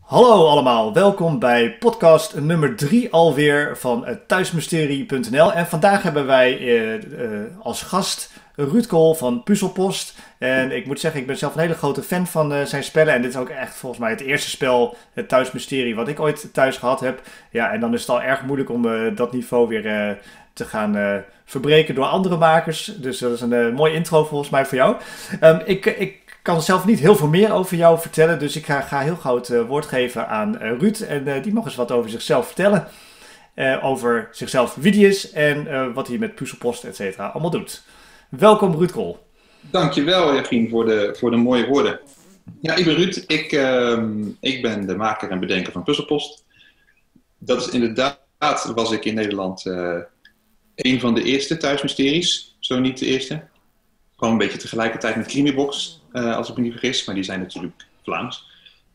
Hallo allemaal, welkom bij podcast nummer 3 alweer van thuismysterie.nl. En vandaag hebben wij als gast Ruud Kool van Puzzelpost. En ik moet zeggen, ik ben zelf een hele grote fan van zijn spellen. En dit is ook echt volgens mij het eerste spel, het Thuismysterie, wat ik ooit thuis gehad heb. Ja, en dan is het al erg moeilijk om dat niveau weer te gaan verbreken door andere makers. Dus dat is een mooie intro volgens mij voor jou. Ik kan zelf niet heel veel meer over jou vertellen, dus ik ga heel gauw het woord geven aan Ruud. En die mag eens wat over zichzelf vertellen. Over zichzelf, wie die is en wat hij met Puzzelpost, et cetera, allemaal doet. Welkom Ruud Kool. Dankjewel Jachien voor de mooie woorden. Ja, ik ben Ruud. Ik ben de maker en bedenker van Puzzelpost. Dat is inderdaad, was ik in Nederland een van de eerste thuismysteries. Zo niet de eerste. Gewoon een beetje tegelijkertijd met Creamybox, als ik me niet vergis. Maar die zijn natuurlijk Vlaams.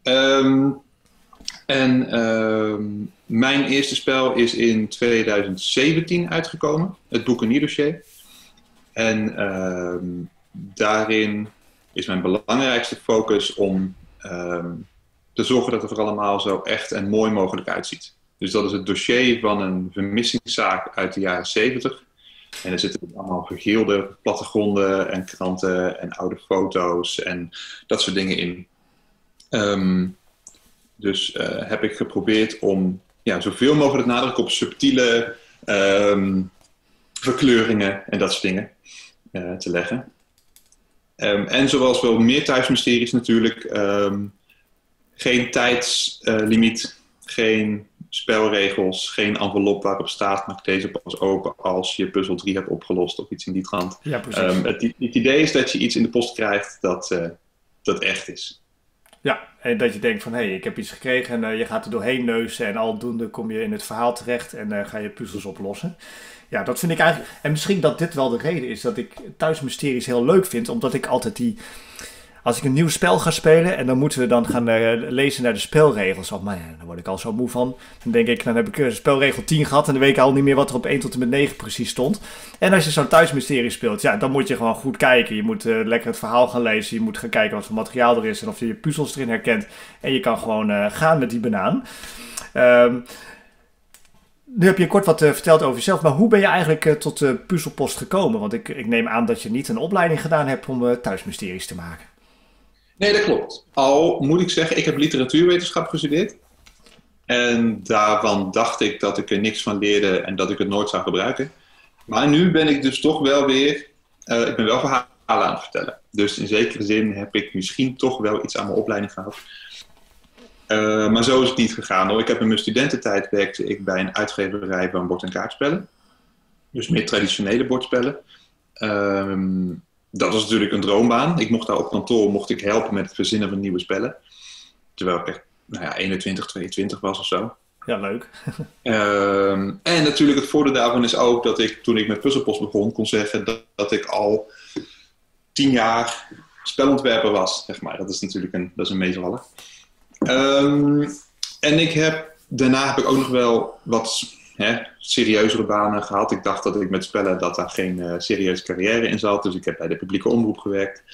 Mijn eerste spel is in 2017 uitgekomen. Het Boekenierdossier. En daarin is mijn belangrijkste focus om te zorgen dat het er allemaal zo echt en mooi mogelijk uitziet. Dus dat is het dossier van een vermissingszaak uit de jaren 70. En er zitten allemaal vergeelde plattegronden en kranten en oude foto's en dat soort dingen in. Dus heb ik geprobeerd om zoveel mogelijk nadruk op subtiele verkleuringen en dat soort dingen te leggen. En zoals wel meer thuismysteries natuurlijk, geen tijdslimiet, geen spelregels, geen envelop waarop staat maak deze pas open als je puzzel 3 hebt opgelost of iets in die trant. Ja, precies. Het idee is dat je iets in de post krijgt dat echt is. Ja, en dat je denkt van hé, ik heb iets gekregen en je gaat er doorheen neuzen en aldoende kom je in het verhaal terecht en ga je puzzels oplossen. Ja, dat vind ik eigenlijk... En misschien dat dit wel de reden is dat ik thuismysteries heel leuk vind, omdat ik altijd als ik een nieuw spel ga spelen en dan moeten we dan gaan lezen naar de spelregels. Oh man, daar word ik al zo moe van. Dan denk ik, dan heb ik spelregel 10 gehad en dan weet ik al niet meer wat er op 1 tot en met 9 precies stond. En als je zo'n thuismysterie speelt, ja, dan moet je gewoon goed kijken. Je moet lekker het verhaal gaan lezen. Je moet gaan kijken wat voor materiaal er is en of je je puzzels erin herkent. En je kan gewoon gaan met die banaan. Nu heb je kort wat verteld over jezelf, maar hoe ben je eigenlijk tot Puzzelpost gekomen? Want ik neem aan dat je niet een opleiding gedaan hebt om thuismysteries te maken. Nee, dat klopt. Al moet ik zeggen, ik heb literatuurwetenschap gestudeerd. En daarvan dacht ik dat ik er niks van leerde en dat ik het nooit zou gebruiken. Maar nu ben ik dus toch wel weer... ik ben wel verhalen aan het vertellen. Dus in zekere zin heb ik misschien toch wel iets aan mijn opleiding gehad. Maar zo is het niet gegaan hoor. Ik heb in mijn studententijd werkte ik bij een uitgeverij van bord- en kaartspellen. Dus meer traditionele bordspellen. Dat was natuurlijk een droombaan. Ik mocht daar op kantoor helpen met het verzinnen van nieuwe spellen. Terwijl ik echt 21, 22 was of zo. Ja, leuk. En natuurlijk het voordeel daarvan is ook dat ik, toen ik met Puzzelpost begon, kon zeggen dat ik al 10 jaar spelontwerper was. Zeg maar. Dat is natuurlijk een meevaller. En daarna heb ik ook nog wel wat serieuzere banen gehad. Ik dacht dat ik met spellen dat daar geen serieuze carrière in zat. Dus ik heb bij de publieke omroep gewerkt.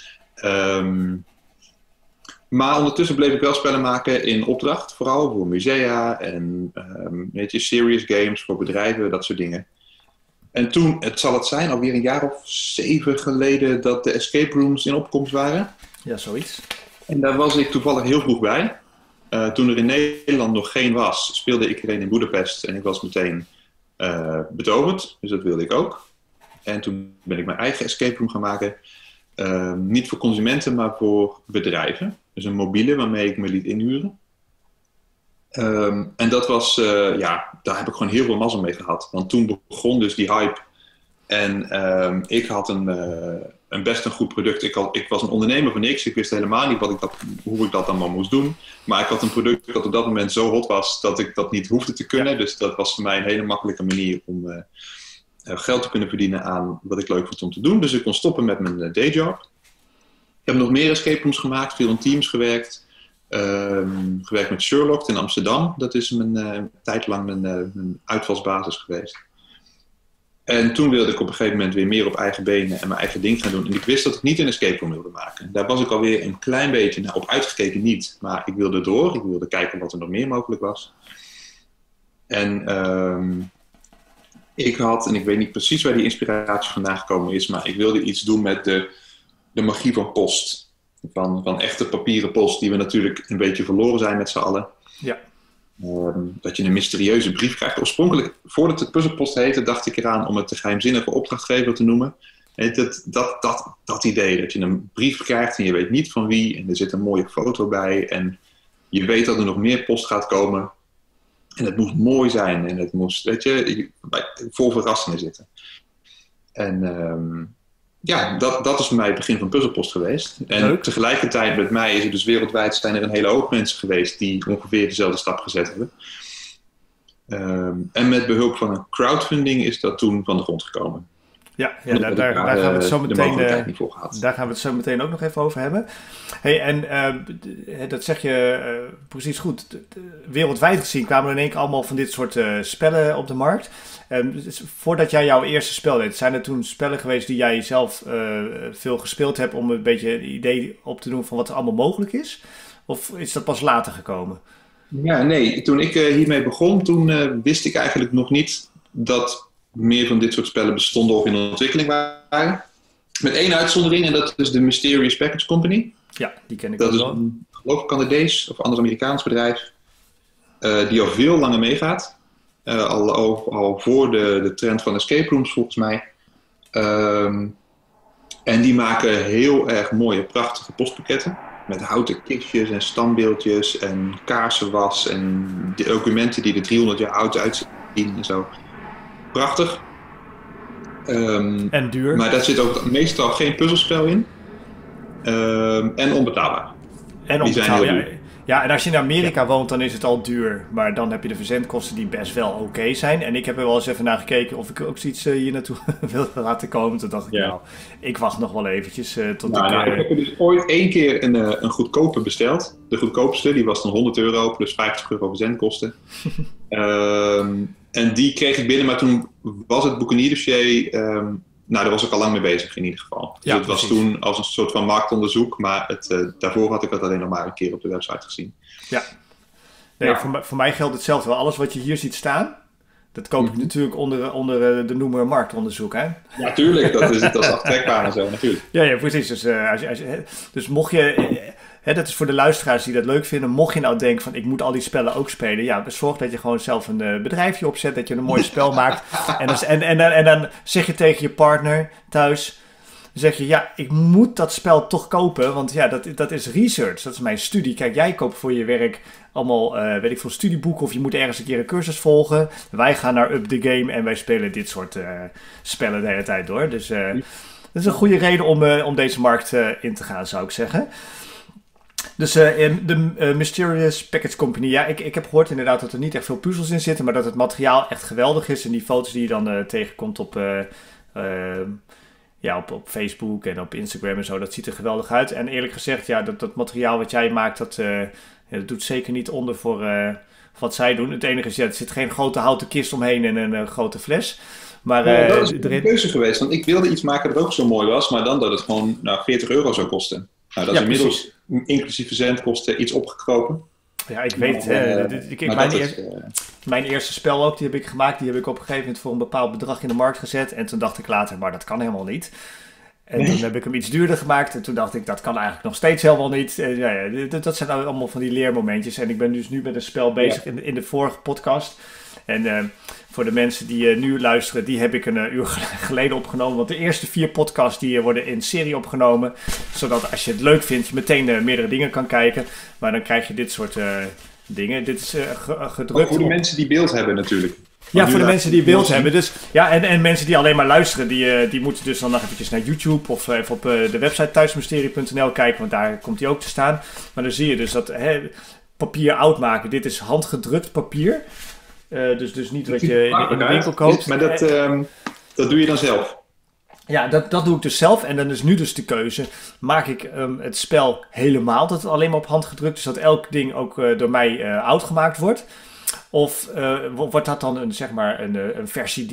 Maar ondertussen bleef ik wel spellen maken in opdracht. Vooral voor musea en serious games voor bedrijven, dat soort dingen. En toen, het zal het zijn, alweer een jaar of 7 geleden dat de escape rooms in opkomst waren. Ja, zoiets. En daar was ik toevallig heel vroeg bij. Toen er in Nederland nog geen was, speelde ik er een in Boedapest en ik was meteen betoverd. Dus dat wilde ik ook. En toen ben ik mijn eigen escape room gaan maken. Niet voor consumenten, maar voor bedrijven. Dus een mobiele waarmee ik me liet inhuren. En dat was, daar heb ik gewoon heel veel mazzel mee gehad. Want toen begon dus die hype. En ik had een best een goed product. Ik was een ondernemer van niks. Ik wist helemaal niet hoe ik dat allemaal moest doen. Maar ik had een product dat op dat moment zo hot was dat ik dat niet hoefde te kunnen. Dus dat was voor mij een hele makkelijke manier om geld te kunnen verdienen aan wat ik leuk vond om te doen. Dus ik kon stoppen met mijn dayjob. Ik heb nog meer escape rooms gemaakt, veel in teams gewerkt. Gewerkt met Sherlock in Amsterdam. Dat is tijd lang mijn uitvalsbasis geweest. En toen wilde ik op een gegeven moment weer meer op eigen benen en mijn eigen ding gaan doen. En ik wist dat ik niet een escape room wilde maken. Daar was ik alweer een klein beetje op uitgekeken niet. Maar ik wilde door. Ik wilde kijken wat er nog meer mogelijk was. En ik had, en ik weet niet precies waar die inspiratie vandaan gekomen is, maar ik wilde iets doen met de magie van post. Van echte papieren post, die we natuurlijk een beetje verloren zijn met z'n allen. Ja. Dat je een mysterieuze brief krijgt. Oorspronkelijk, voordat het puzzelpost heette, dacht ik eraan om het de geheimzinnige opdrachtgever te noemen. Dat idee, dat je een brief krijgt en je weet niet van wie. En er zit een mooie foto bij. En je weet dat er nog meer post gaat komen. En het moest mooi zijn. En het moest, weet je, vol verrassingen zitten. En dat is voor mij het begin van Puzzelpost geweest. En leuk. Tegelijkertijd met mij is er dus wereldwijd zijn er een hele hoop mensen geweest die ongeveer dezelfde stap gezet hebben. En met behulp van een crowdfunding is dat toen van de grond gekomen. Ja, daar gaan we het zo meteen. Daar gaan we het zo meteen ook nog even over hebben. Hey, en dat zeg je precies goed. Wereldwijd gezien kwamen er in één keer allemaal van dit soort spellen op de markt. Dus voordat jij jouw eerste spel deed, zijn er toen spellen geweest die jij zelf veel gespeeld hebt om een beetje een idee op te doen van wat er allemaal mogelijk is? Of is dat pas later gekomen? Ja, nee. Toen ik hiermee begon, toen wist ik eigenlijk nog niet dat meer van dit soort spellen bestonden of in ontwikkeling waren. Met één uitzondering, en dat is de Mysterious Package Company. Ja, die ken ik dat ook wel. Dat is een, geloof ik, Canadees of anders Amerikaans bedrijf. Die al veel langer meegaat. Al voor de trend van escape rooms, volgens mij. En die maken heel erg mooie, prachtige postpakketten. Met houten kistjes en standbeeldjes en kaarsenwas en de documenten die er 300 jaar oud uitzien en zo. Prachtig. En duur. Maar daar zit ook meestal geen puzzelspel in. En onbetaalbaar. En onbetaalbaar, ja, en als je in Amerika woont, dan is het al duur. Maar dan heb je de verzendkosten die best wel oké zijn. En ik heb er wel eens even naar gekeken of ik ook zoiets hier naartoe wilde laten komen. Toen dacht ik, ik wacht nog wel eventjes tot ik heb er dus ooit één keer een goedkope besteld. De goedkoopste, die was dan €100 plus €50 verzendkosten. En die kreeg ik binnen, maar toen was het boekenierdossier... daar was ik al lang mee bezig in ieder geval. Dus het was toen als een soort van marktonderzoek, maar daarvoor had ik het alleen nog maar een keer op de website gezien. Ja, nee, voor mij geldt hetzelfde wel. Alles wat je hier ziet staan, dat koop ik natuurlijk onder de noemer marktonderzoek, hè? Ja, tuurlijk. Dat is aftrekbaar en zo, natuurlijk. Ja, precies. Dus mocht je... dat is voor de luisteraars die dat leuk vinden. Mocht je nou denken van ik moet al die spellen ook spelen. Ja, zorg dat je gewoon zelf een bedrijfje opzet. Dat je een mooi spel maakt. En dan zeg je tegen je partner thuis. Dan zeg je ja, ik moet dat spel toch kopen. Want ja, dat is research. Dat is mijn studie. Kijk, jij koopt voor je werk allemaal, weet ik veel, studieboeken. Of je moet ergens een keer een cursus volgen. Wij gaan naar Up the Game en wij spelen dit soort spellen de hele tijd door. Dus dat is een goede reden om deze markt in te gaan, zou ik zeggen. Dus de Mysterious Package Company, ja, ik heb gehoord inderdaad dat er niet echt veel puzzels in zitten, maar dat het materiaal echt geweldig is. En die foto's die je dan tegenkomt op Facebook en op Instagram en zo, dat ziet er geweldig uit. En eerlijk gezegd, ja, dat materiaal wat jij maakt, dat doet zeker niet onder voor wat zij doen. Het enige is, er zit geen grote houten kist omheen en een grote fles. Maar, dat is een keuze geweest, want ik wilde iets maken dat ook zo mooi was, maar dan dat het gewoon €40 zou kosten. Nou, dat is inmiddels inclusief verzendkosten iets opgekropen. Ja, ik weet mijn eerste spel ook, die heb ik gemaakt. Die heb ik op een gegeven moment voor een bepaald bedrag in de markt gezet. En toen dacht ik later, maar dat kan helemaal niet. En toen heb ik hem iets duurder gemaakt. En toen dacht ik, dat kan eigenlijk nog steeds helemaal niet. Dat zijn allemaal van die leermomentjes. En ik ben dus nu met een spel bezig in de vorige podcast. En voor de mensen die nu luisteren, die heb ik een uur geleden opgenomen. Want de eerste 4 podcasts die worden in serie opgenomen. Zodat als je het leuk vindt, je meteen meerdere dingen kan kijken. Maar dan krijg je dit soort dingen. Dit is gedrukt. Voor de mensen die beeld hebben natuurlijk. Ja, voor de mensen die beeld hebben. Dus, ja, en mensen die alleen maar luisteren, die moeten dus dan nog eventjes naar YouTube of even op de website thuismysterie.nl kijken. Want daar komt die ook te staan. Maar dan zie je dus dat papier oud maken. Dit is handgedrukt papier. Dus niet wat je in de winkel koopt. Maar dat doe je dan zelf? Ja, dat doe ik dus zelf. En dan is nu dus de keuze. Maak ik het spel helemaal dat het alleen maar op hand gedrukt is. Dat elk ding ook door mij oud gemaakt wordt. Of wordt dat dan een versie die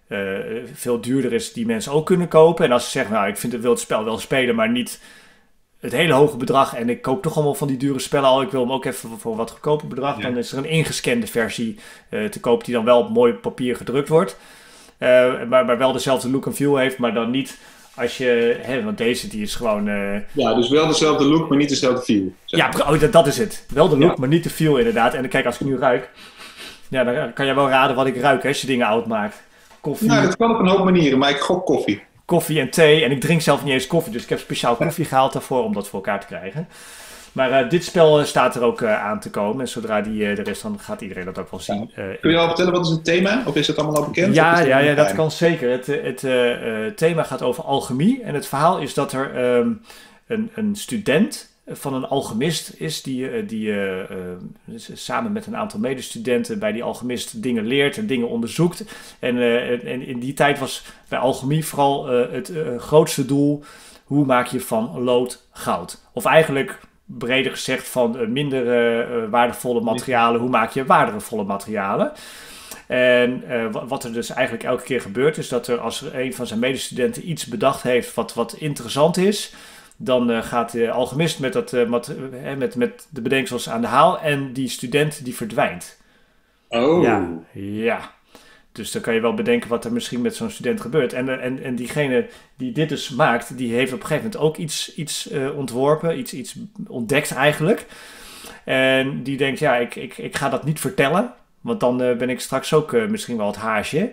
veel duurder is, die mensen ook kunnen kopen. En als ze zeggen, nou, wil het spel wel spelen, maar niet het hele hoge bedrag. En ik koop toch allemaal van die dure spellen al. Ik wil hem ook even voor wat goedkoper bedrag. Ja. Dan is er een ingescande versie te koop die dan wel op mooi papier gedrukt wordt. Maar wel dezelfde look en feel heeft, maar dan niet als je... want deze die is gewoon... ja, dus wel dezelfde look, maar niet dezelfde feel. Ja, dat is het. Wel de look, maar niet de feel inderdaad. En kijk, als ik nu ruik... Ja, dan kan je wel raden wat ik ruik, hè, als je dingen oud maakt. Koffie. Nou, dat kan op een hoop manieren, maar ik gok koffie. Koffie en thee. En ik drink zelf niet eens koffie, dus ik heb speciaal koffie gehaald daarvoor om dat voor elkaar te krijgen. Maar dit spel staat er ook aan te komen. En zodra die er is, dan gaat iedereen dat ook wel zien. Kun je al vertellen, wat is het thema? Of is het allemaal al bekend? Ja, dat kan zeker. Het thema gaat over alchemie. En het verhaal is dat er een student van een alchemist is die samen met een aantal medestudenten bij die alchemist dingen leert en dingen onderzoekt. En in die tijd was bij alchemie vooral het grootste doel: hoe maak je van lood goud? Of eigenlijk breder gezegd van minder waardevolle materialen, hoe maak je waardevolle materialen? En wat er dus eigenlijk elke keer gebeurt is dat er, als er een van zijn medestudenten iets bedacht heeft wat interessant is, dan gaat de alchemist met de bedenksels aan de haal en die student die verdwijnt. Oh. Ja. Dus dan kan je wel bedenken wat er misschien met zo'n student gebeurt. En diegene die dit dus maakt, die heeft op een gegeven moment ook iets ontworpen, iets ontdekt eigenlijk. En die denkt, ja, ik ga dat niet vertellen, want dan ben ik straks ook misschien wel het haasje.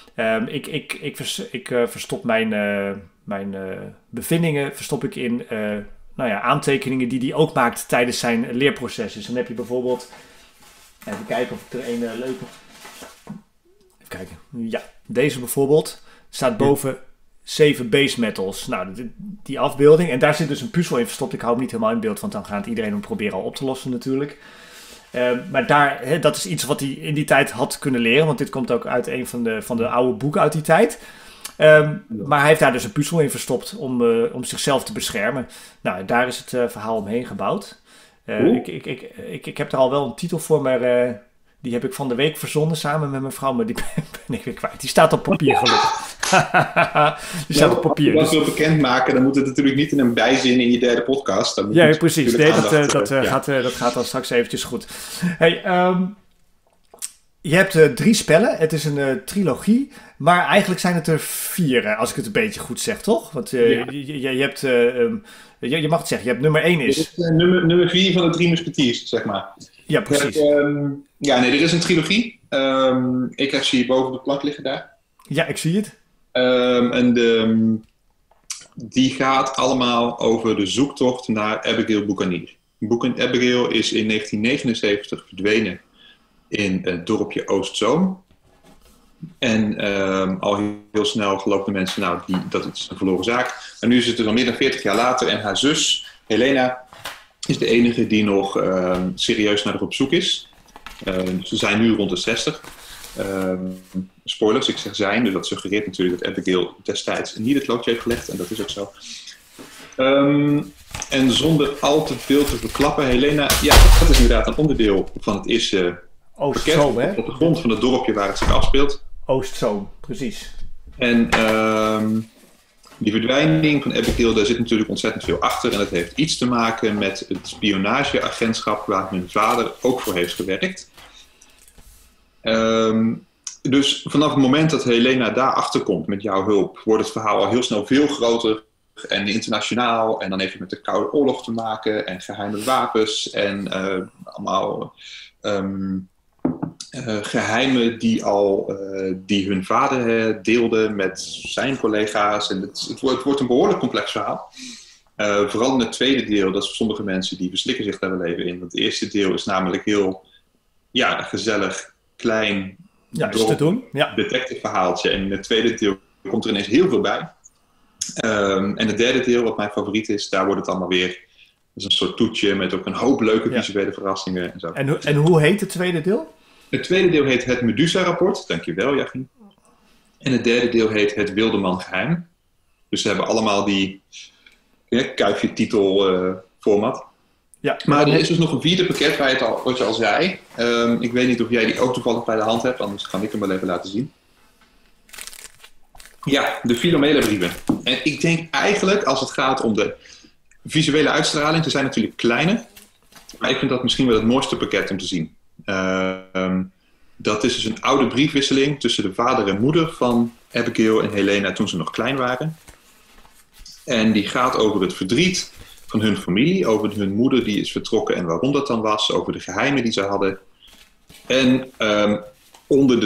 Ik verstop mijn bevindingen in aantekeningen die hij ook maakt tijdens zijn leerproces. Dus dan heb je bijvoorbeeld... Even kijken of ik er een leuke... Even kijken. Ja, deze bijvoorbeeld staat boven 7 base metals. Nou, die afbeelding. En daar zit dus een puzzel in verstopt. Ik hou hem niet helemaal in beeld, want dan gaat iedereen hem proberen al op te lossen natuurlijk. Maar dat is iets wat hij in die tijd had kunnen leren. Want dit komt ook uit een van de oude boeken uit die tijd. Maar hij heeft daar dus een puzzel in verstopt om zichzelf te beschermen. Nou, daar is het verhaal omheen gebouwd. Ik heb er al wel een titel voor, maar die heb ik van de week verzonnen samen met mijn vrouw. Maar die ben ik weer kwijt. Die staat op papier gelukkig. Die staat op papier. Als je dat wil bekendmaken, dan moet het natuurlijk niet in een bijzin in je derde podcast. Dan moet ja, precies. Nee, dat gaat dan straks eventjes goed. Hey, je hebt 3 spellen. Het is een trilogie. Maar eigenlijk zijn het er 4, als ik het een beetje goed zeg, toch? Want je hebt... je mag het zeggen. Je hebt nummer 1 is... Dit is nummer 4 van de 3 Musketeers, zeg maar. Ja, precies. Er is een trilogie. Ik zie je boven de plank liggen daar. Ja, ik zie het. Die gaat allemaal over de zoektocht naar Abigail Buccaneer. Abigail is in 1979 verdwenen in het dorpje Oostzoom. En al heel snel geloofden mensen, dat is een verloren zaak. En nu is het dus al meer dan 40 jaar later en haar zus, Helena, is de enige die nog serieus naar haar op zoek is. Ze zijn nu rond de 60. Spoilers, ik zeg zijn, dus dat suggereert natuurlijk dat Abigail destijds niet het loodje heeft gelegd. En dat is ook zo. En zonder al te veel te verklappen, Helena, dat is inderdaad een onderdeel van het eerste pakket op de grond van het dorpje waar het zich afspeelt. Oostzoom, precies. En die verdwijning van Abigail, daar zit natuurlijk ontzettend veel achter. En dat heeft iets te maken met het spionageagentschap waar mijn vader ook voor heeft gewerkt. Dus vanaf het moment dat Helena daarachter komt met jouw hulp, wordt het verhaal al heel snel veel groter en internationaal. En dan heeft het met de Koude Oorlog te maken en geheime wapens en allemaal geheimen die hun vader deelde met zijn collega's. En het wordt een behoorlijk complex verhaal. Vooral in het tweede deel, dat is voor sommige mensen die verslikken zich daar wel even in. Want het eerste deel is namelijk heel gezellig, klein, is te doen. Ja. Detective verhaaltje. En in het tweede deel komt er ineens heel veel bij. En het derde deel, wat mijn favoriet is, daar wordt het allemaal weer... Dat is een soort toetje met ook een hoop leuke visuele verrassingen. En zo. En hoe heet het tweede deel? Het tweede deel heet Het Medusa-rapport. Dankjewel, Jachien. En het derde deel heet Het Wildeman Geheim. Dus ze hebben allemaal die kuifje titel format. Ja, maar er is dus nog een 4e pakket wat je al zei. Ik weet niet of jij die ook toevallig bij de hand hebt, anders kan ik hem wel even laten zien. Ja, de Philomela brieven. En ik denk eigenlijk, als het gaat om de visuele uitstraling, ze zijn natuurlijk kleiner. Maar ik vind dat misschien wel het mooiste pakket om te zien. Dat is dus een oude briefwisseling tussen de vader en moeder van Abigail en Helena toen ze nog klein waren. En die gaat over het verdriet van hun familie, over hun moeder die is vertrokken en waarom dat dan was, over de geheimen die ze hadden. En onder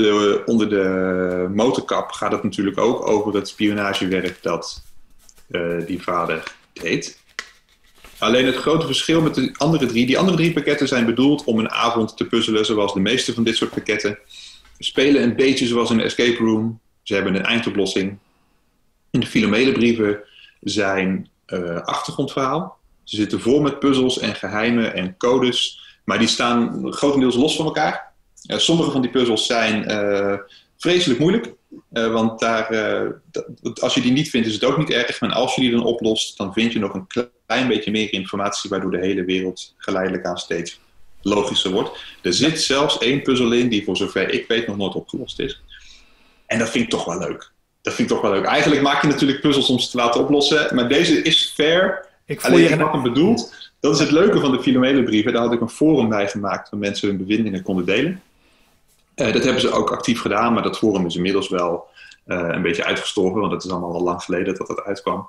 de motorkap gaat het natuurlijk ook over het spionagewerk dat die vader deed. Alleen het grote verschil met die andere drie pakketten zijn bedoeld om een avond te puzzelen, zoals de meeste van dit soort pakketten. Spelen een beetje zoals een escape room. Ze hebben een eindoplossing. In de Philomela brieven zijn achtergrondverhaal. Ze zitten vol met puzzels en geheimen en codes, maar die staan grotendeels los van elkaar. Sommige van die puzzels zijn vreselijk moeilijk, want als je die niet vindt is het ook niet erg. En als je die dan oplost, dan vind je nog een klein beetje meer informatie, waardoor de hele wereld geleidelijk aan steeds logischer wordt. Er zit zelfs één puzzel in die voor zover ik weet nog nooit opgelost is. En dat vind ik toch wel leuk. Eigenlijk maak je natuurlijk puzzels om ze te laten oplossen, maar deze is fair. Ik had hem bedoeld. Dat is het leuke van de Philomela brieven. Daar had ik een forum bij gemaakt waar mensen hun bevindingen konden delen. Dat hebben ze ook actief gedaan, maar dat forum is inmiddels wel een beetje uitgestorven, want het is allemaal al lang geleden dat dat uitkwam.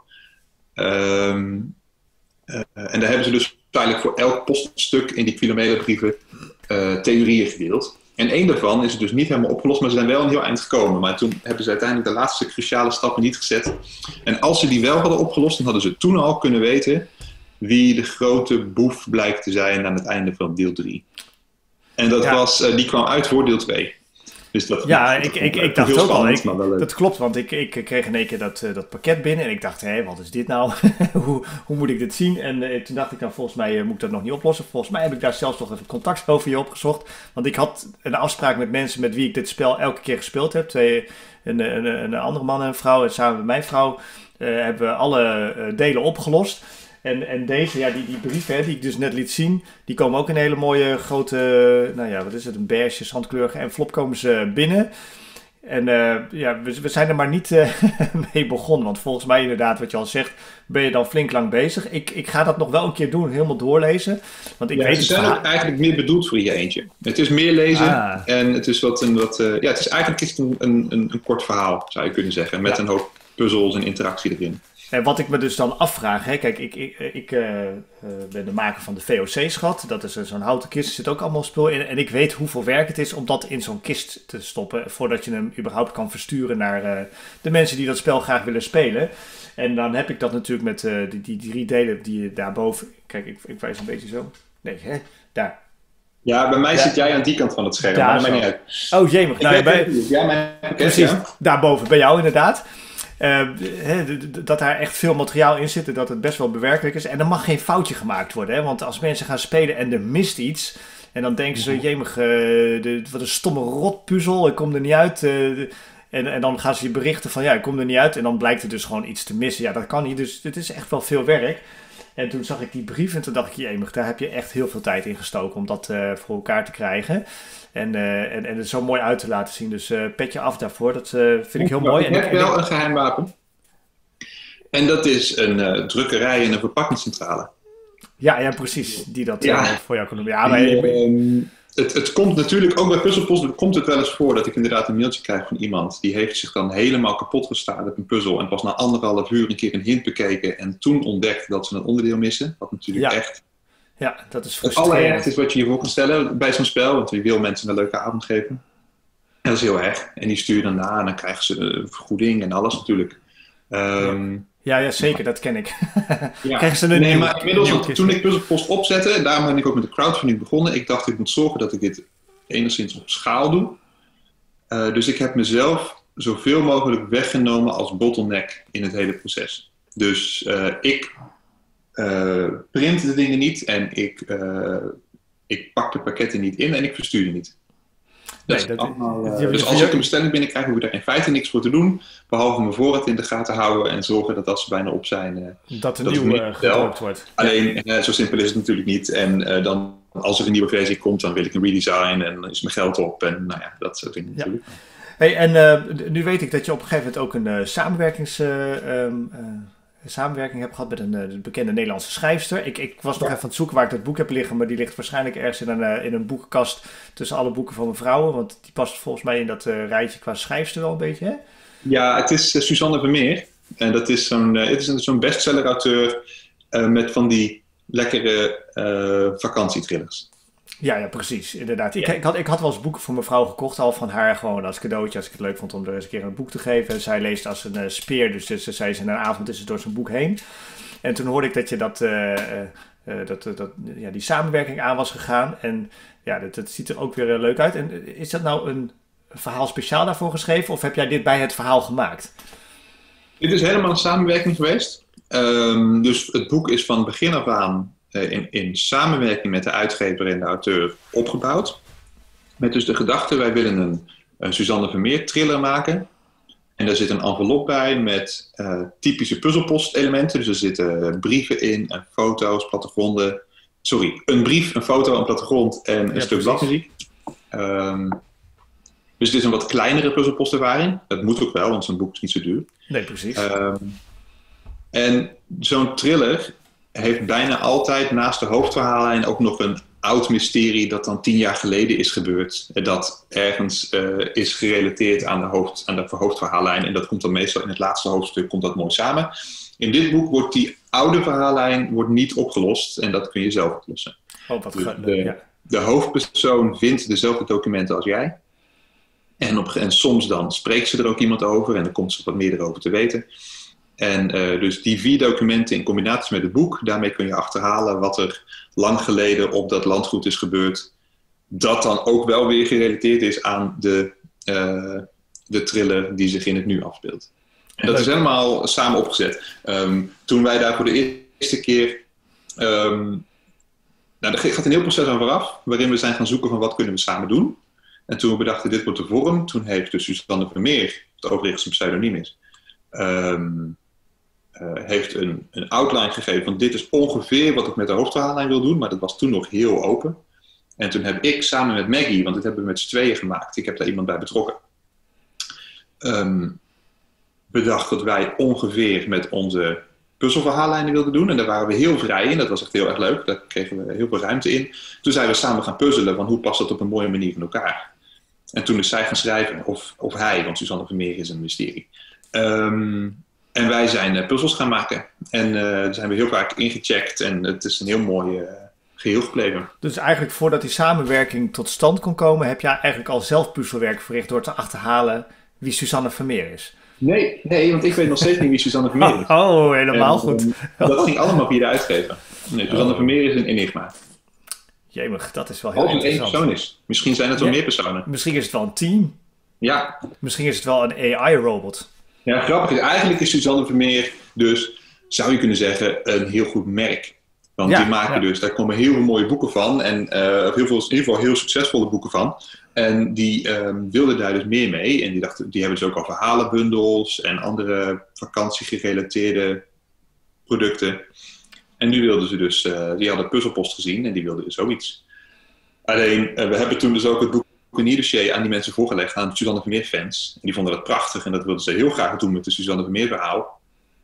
En daar hebben ze dus eigenlijk voor elk poststuk in die Philomela brieven theorieën gedeeld. En één daarvan is het dus niet helemaal opgelost, maar ze zijn wel een heel eind gekomen. Maar toen hebben ze uiteindelijk de laatste cruciale stappen niet gezet. En als ze die wel hadden opgelost, dan hadden ze toen al kunnen weten wie de grote boef blijkt te zijn aan het einde van deel 3. En dat die kwam uit voor deel 2. Dus dat ik dacht ook al. Dat klopt, want ik kreeg in één keer dat pakket binnen en ik dacht, wat is dit nou? hoe moet ik dit zien? En toen dacht ik, volgens mij moet ik dat nog niet oplossen. Volgens mij heb ik daar zelfs nog even contact over je opgezocht. Want ik had een afspraak met mensen met wie ik dit spel elke keer gespeeld heb. Een andere man en een vrouw en samen met mijn vrouw hebben we alle delen opgelost. En deze, die brieven die ik dus net liet zien, die komen ook in een hele mooie grote, een beige, zandkleurige envelop komen ze binnen. En we zijn er maar niet mee begonnen, want volgens mij inderdaad, wat je al zegt, ben je dan flink lang bezig. Ik ga dat nog wel een keer doen, helemaal doorlezen. Want ik weet ze zijn ook eigenlijk meer bedoeld voor je eentje. Het is meer lezen en het is het is eigenlijk een kort verhaal, zou je kunnen zeggen, met een hoop puzzels en interactie erin. En wat ik me dus dan afvraag, kijk, ik ben de maker van de VOC-schat. Dat is zo'n houten kist, er zit ook allemaal spul in. En ik weet hoeveel werk het is om dat in zo'n kist te stoppen, voordat je hem überhaupt kan versturen naar de mensen die dat spel graag willen spelen. En dan heb ik dat natuurlijk met die 3 delen die daarboven. Kijk, ik wijs een beetje zo. Nee, daar. Ja, bij mij zit jij aan die kant van het scherm, maar dat maakt niet uit. Oh, jemig. Precies, daarboven, bij jou inderdaad. Dat daar echt veel materiaal in zit en dat het best wel bewerkelijk is. En er mag geen foutje gemaakt worden. Hè? Want als mensen gaan spelen en er mist iets, en dan denken ze, jemig, wat een stomme rotpuzzel, ik kom er niet uit. En dan gaan ze je berichten van, ik kom er niet uit. En dan blijkt er dus gewoon iets te missen. Ja, dat kan niet. Dus het is echt wel veel werk. En toen zag ik die brief en toen dacht ik, jemig, daar heb je echt heel veel tijd in gestoken om dat voor elkaar te krijgen. En het zo mooi uit te laten zien. Dus petje af daarvoor. Dat vind ik heel mooi. Ik heb wel een geheim wapen. En dat is een drukkerij en een verpakkingscentrale. Ja, precies. Die dat voor jou kan doen. Ja, het komt natuurlijk, ook bij Puzzelpost komt het wel eens voor dat ik inderdaad een mailtje krijg van iemand. Die heeft zich dan helemaal kapot gestaard op een puzzel. En pas na 1,5 uur een keer een hint bekeken. En toen ontdekt dat ze een onderdeel missen. Wat natuurlijk echt... Ja, dat is het frustrerend. allerergste is wat je je voor kan stellen bij zo'n spel. Want je wil mensen een leuke avond geven. En dat is heel erg. En die stuur je dan na en dan krijgen ze een vergoeding en alles natuurlijk. Ja, zeker. Dat ken ik. Krijgen ze een maar inmiddels, toen ik Puzzelpost opzette, en daarom ben ik ook met de crowdfunding begonnen. Ik dacht, ik moet zorgen dat ik dit enigszins op schaal doe. Dus ik heb mezelf zoveel mogelijk weggenomen als bottleneck in het hele proces. Dus ik print de dingen niet en ik pak de pakketten niet in en ik verstuur die niet. Dus als ik een bestelling binnenkrijg, hoef ik daar in feite niks voor te doen, behalve mijn voorraad in de gaten houden en zorgen dat als ze bijna op zijn, dat er nieuw gebruikt wordt. Alleen, zo simpel is het natuurlijk niet. En dan, als er een nieuwe versie komt, dan wil ik een redesign en dan is mijn geld op en dat soort dingen natuurlijk. Hey, en nu weet ik dat je op een gegeven moment ook een samenwerking hebt gehad met een bekende Nederlandse schrijfster. Ik was nog even aan het zoeken waar ik dat boek heb liggen, maar die ligt waarschijnlijk ergens in een boekenkast tussen alle boeken van mijn vrouwen, want die past volgens mij in dat rijtje qua schrijfster wel een beetje, hè? Ja, het is Suzanne Vermeer. En dat is zo'n bestseller-auteur met van die lekkere vakantietrillers. Ja, precies, inderdaad. Ik had wel eens boeken voor mijn vrouw gekocht, al van haar gewoon als cadeautje, als ik het leuk vond om er eens een keer een boek te geven. Zij leest als een speer, dus ze zei ze in een avond is ze door zijn boek heen. En toen hoorde ik dat je die samenwerking aan was gegaan. En ja, dat ziet er ook weer leuk uit. En is dat nou een verhaal speciaal daarvoor geschreven, of heb jij dit bij het verhaal gemaakt? Dit is helemaal een samenwerking geweest. Dus het boek is van begin af aan in samenwerking met de uitgever en de auteur opgebouwd. Met dus de gedachte, wij willen een Suzanne Vermeer thriller maken. En daar zit een envelop bij met typische puzzelpost-elementen. Dus er zitten brieven in en foto's, plattegronden. Sorry, een brief, een foto, een plattegrond en een stuk bladmuziek. Dus het is een wat kleinere puzzelpostervaring. Dat moet ook wel, want zo'n boek is niet zo duur. Nee, precies. En zo'n thriller heeft bijna altijd naast de hoofdverhaallijn ook nog een oud mysterie dat dan 10 jaar geleden is gebeurd. Dat ergens is gerelateerd aan de hoofdverhaallijn. En dat komt dan meestal in het laatste hoofdstuk komt dat mooi samen. In dit boek wordt die oude verhaallijn niet opgelost. En dat kun je zelf oplossen. Oh, wat dus ja. De hoofdpersoon vindt dezelfde documenten als jij. En soms dan spreekt ze er ook iemand over en dan komt ze wat meer erover te weten. En dus die 4 documenten in combinatie met het boek, daarmee kun je achterhalen wat er lang geleden op dat landgoed is gebeurd. Dat dan ook wel weer gerelateerd is aan de thriller die zich in het nu afspeelt. En dat is helemaal samen opgezet. Toen wij daar voor de eerste keer... er gaat een heel proces aan vooraf, waarin we zijn gaan zoeken van wat kunnen we samen doen. En toen we bedachten, dit wordt de vorm, toen heeft dus Suzanne Vermeer, de overigens een pseudoniem is, heeft een outline gegeven van dit is ongeveer wat ik met de hoofdverhaallijn wil doen, maar dat was toen nog heel open. En toen heb ik samen met Maggie, want dit hebben we met z'n tweeën gemaakt, ik heb daar iemand bij betrokken, bedacht dat wij ongeveer met onze puzzelverhaallijnen wilden doen. En daar waren we heel vrij in, dat was echt heel erg leuk, daar kregen we heel veel ruimte in. Toen zijn we samen gaan puzzelen van hoe past dat op een mooie manier in elkaar. En toen is zij gaan schrijven, of hij, want Suzanne Vermeer is een mysterie. En wij zijn puzzels gaan maken. En daar zijn we heel vaak ingecheckt. En het is een heel mooi geheel gebleven. Dus eigenlijk voordat die samenwerking tot stand kon komen, heb jij eigenlijk al zelf puzzelwerk verricht door te achterhalen wie Suzanne Vermeer is? Nee, want ik weet nog steeds niet wie Suzanne Vermeer is. Oh, helemaal goed. Dat ging allemaal via de uitgever. Nee, Suzanne Vermeer is een enigma. Jemig, dat is wel heel interessant. Als het één persoon is. Misschien zijn het wel meer personen. Misschien is het wel een team. Ja. Misschien is het wel een AI-robot. Ja, grappig is, eigenlijk is Suzanne Vermeer dus, zou je kunnen zeggen, een heel goed merk. Want die maken dus, daar komen heel veel mooie boeken van. En in ieder geval heel succesvolle boeken van. En die wilden daar dus meer mee. En die hebben dus ook al verhalenbundels en andere vakantiegerelateerde producten. En nu wilden ze dus, die hadden Puzzelpost gezien en die wilden dus zoiets. Alleen, we hebben toen dus ook het boekenierdossier aan die mensen voorgelegd, aan de Suzanne Vermeer fans. En die vonden dat prachtig en dat wilden ze heel graag doen met de Suzanne Vermeer verhaal.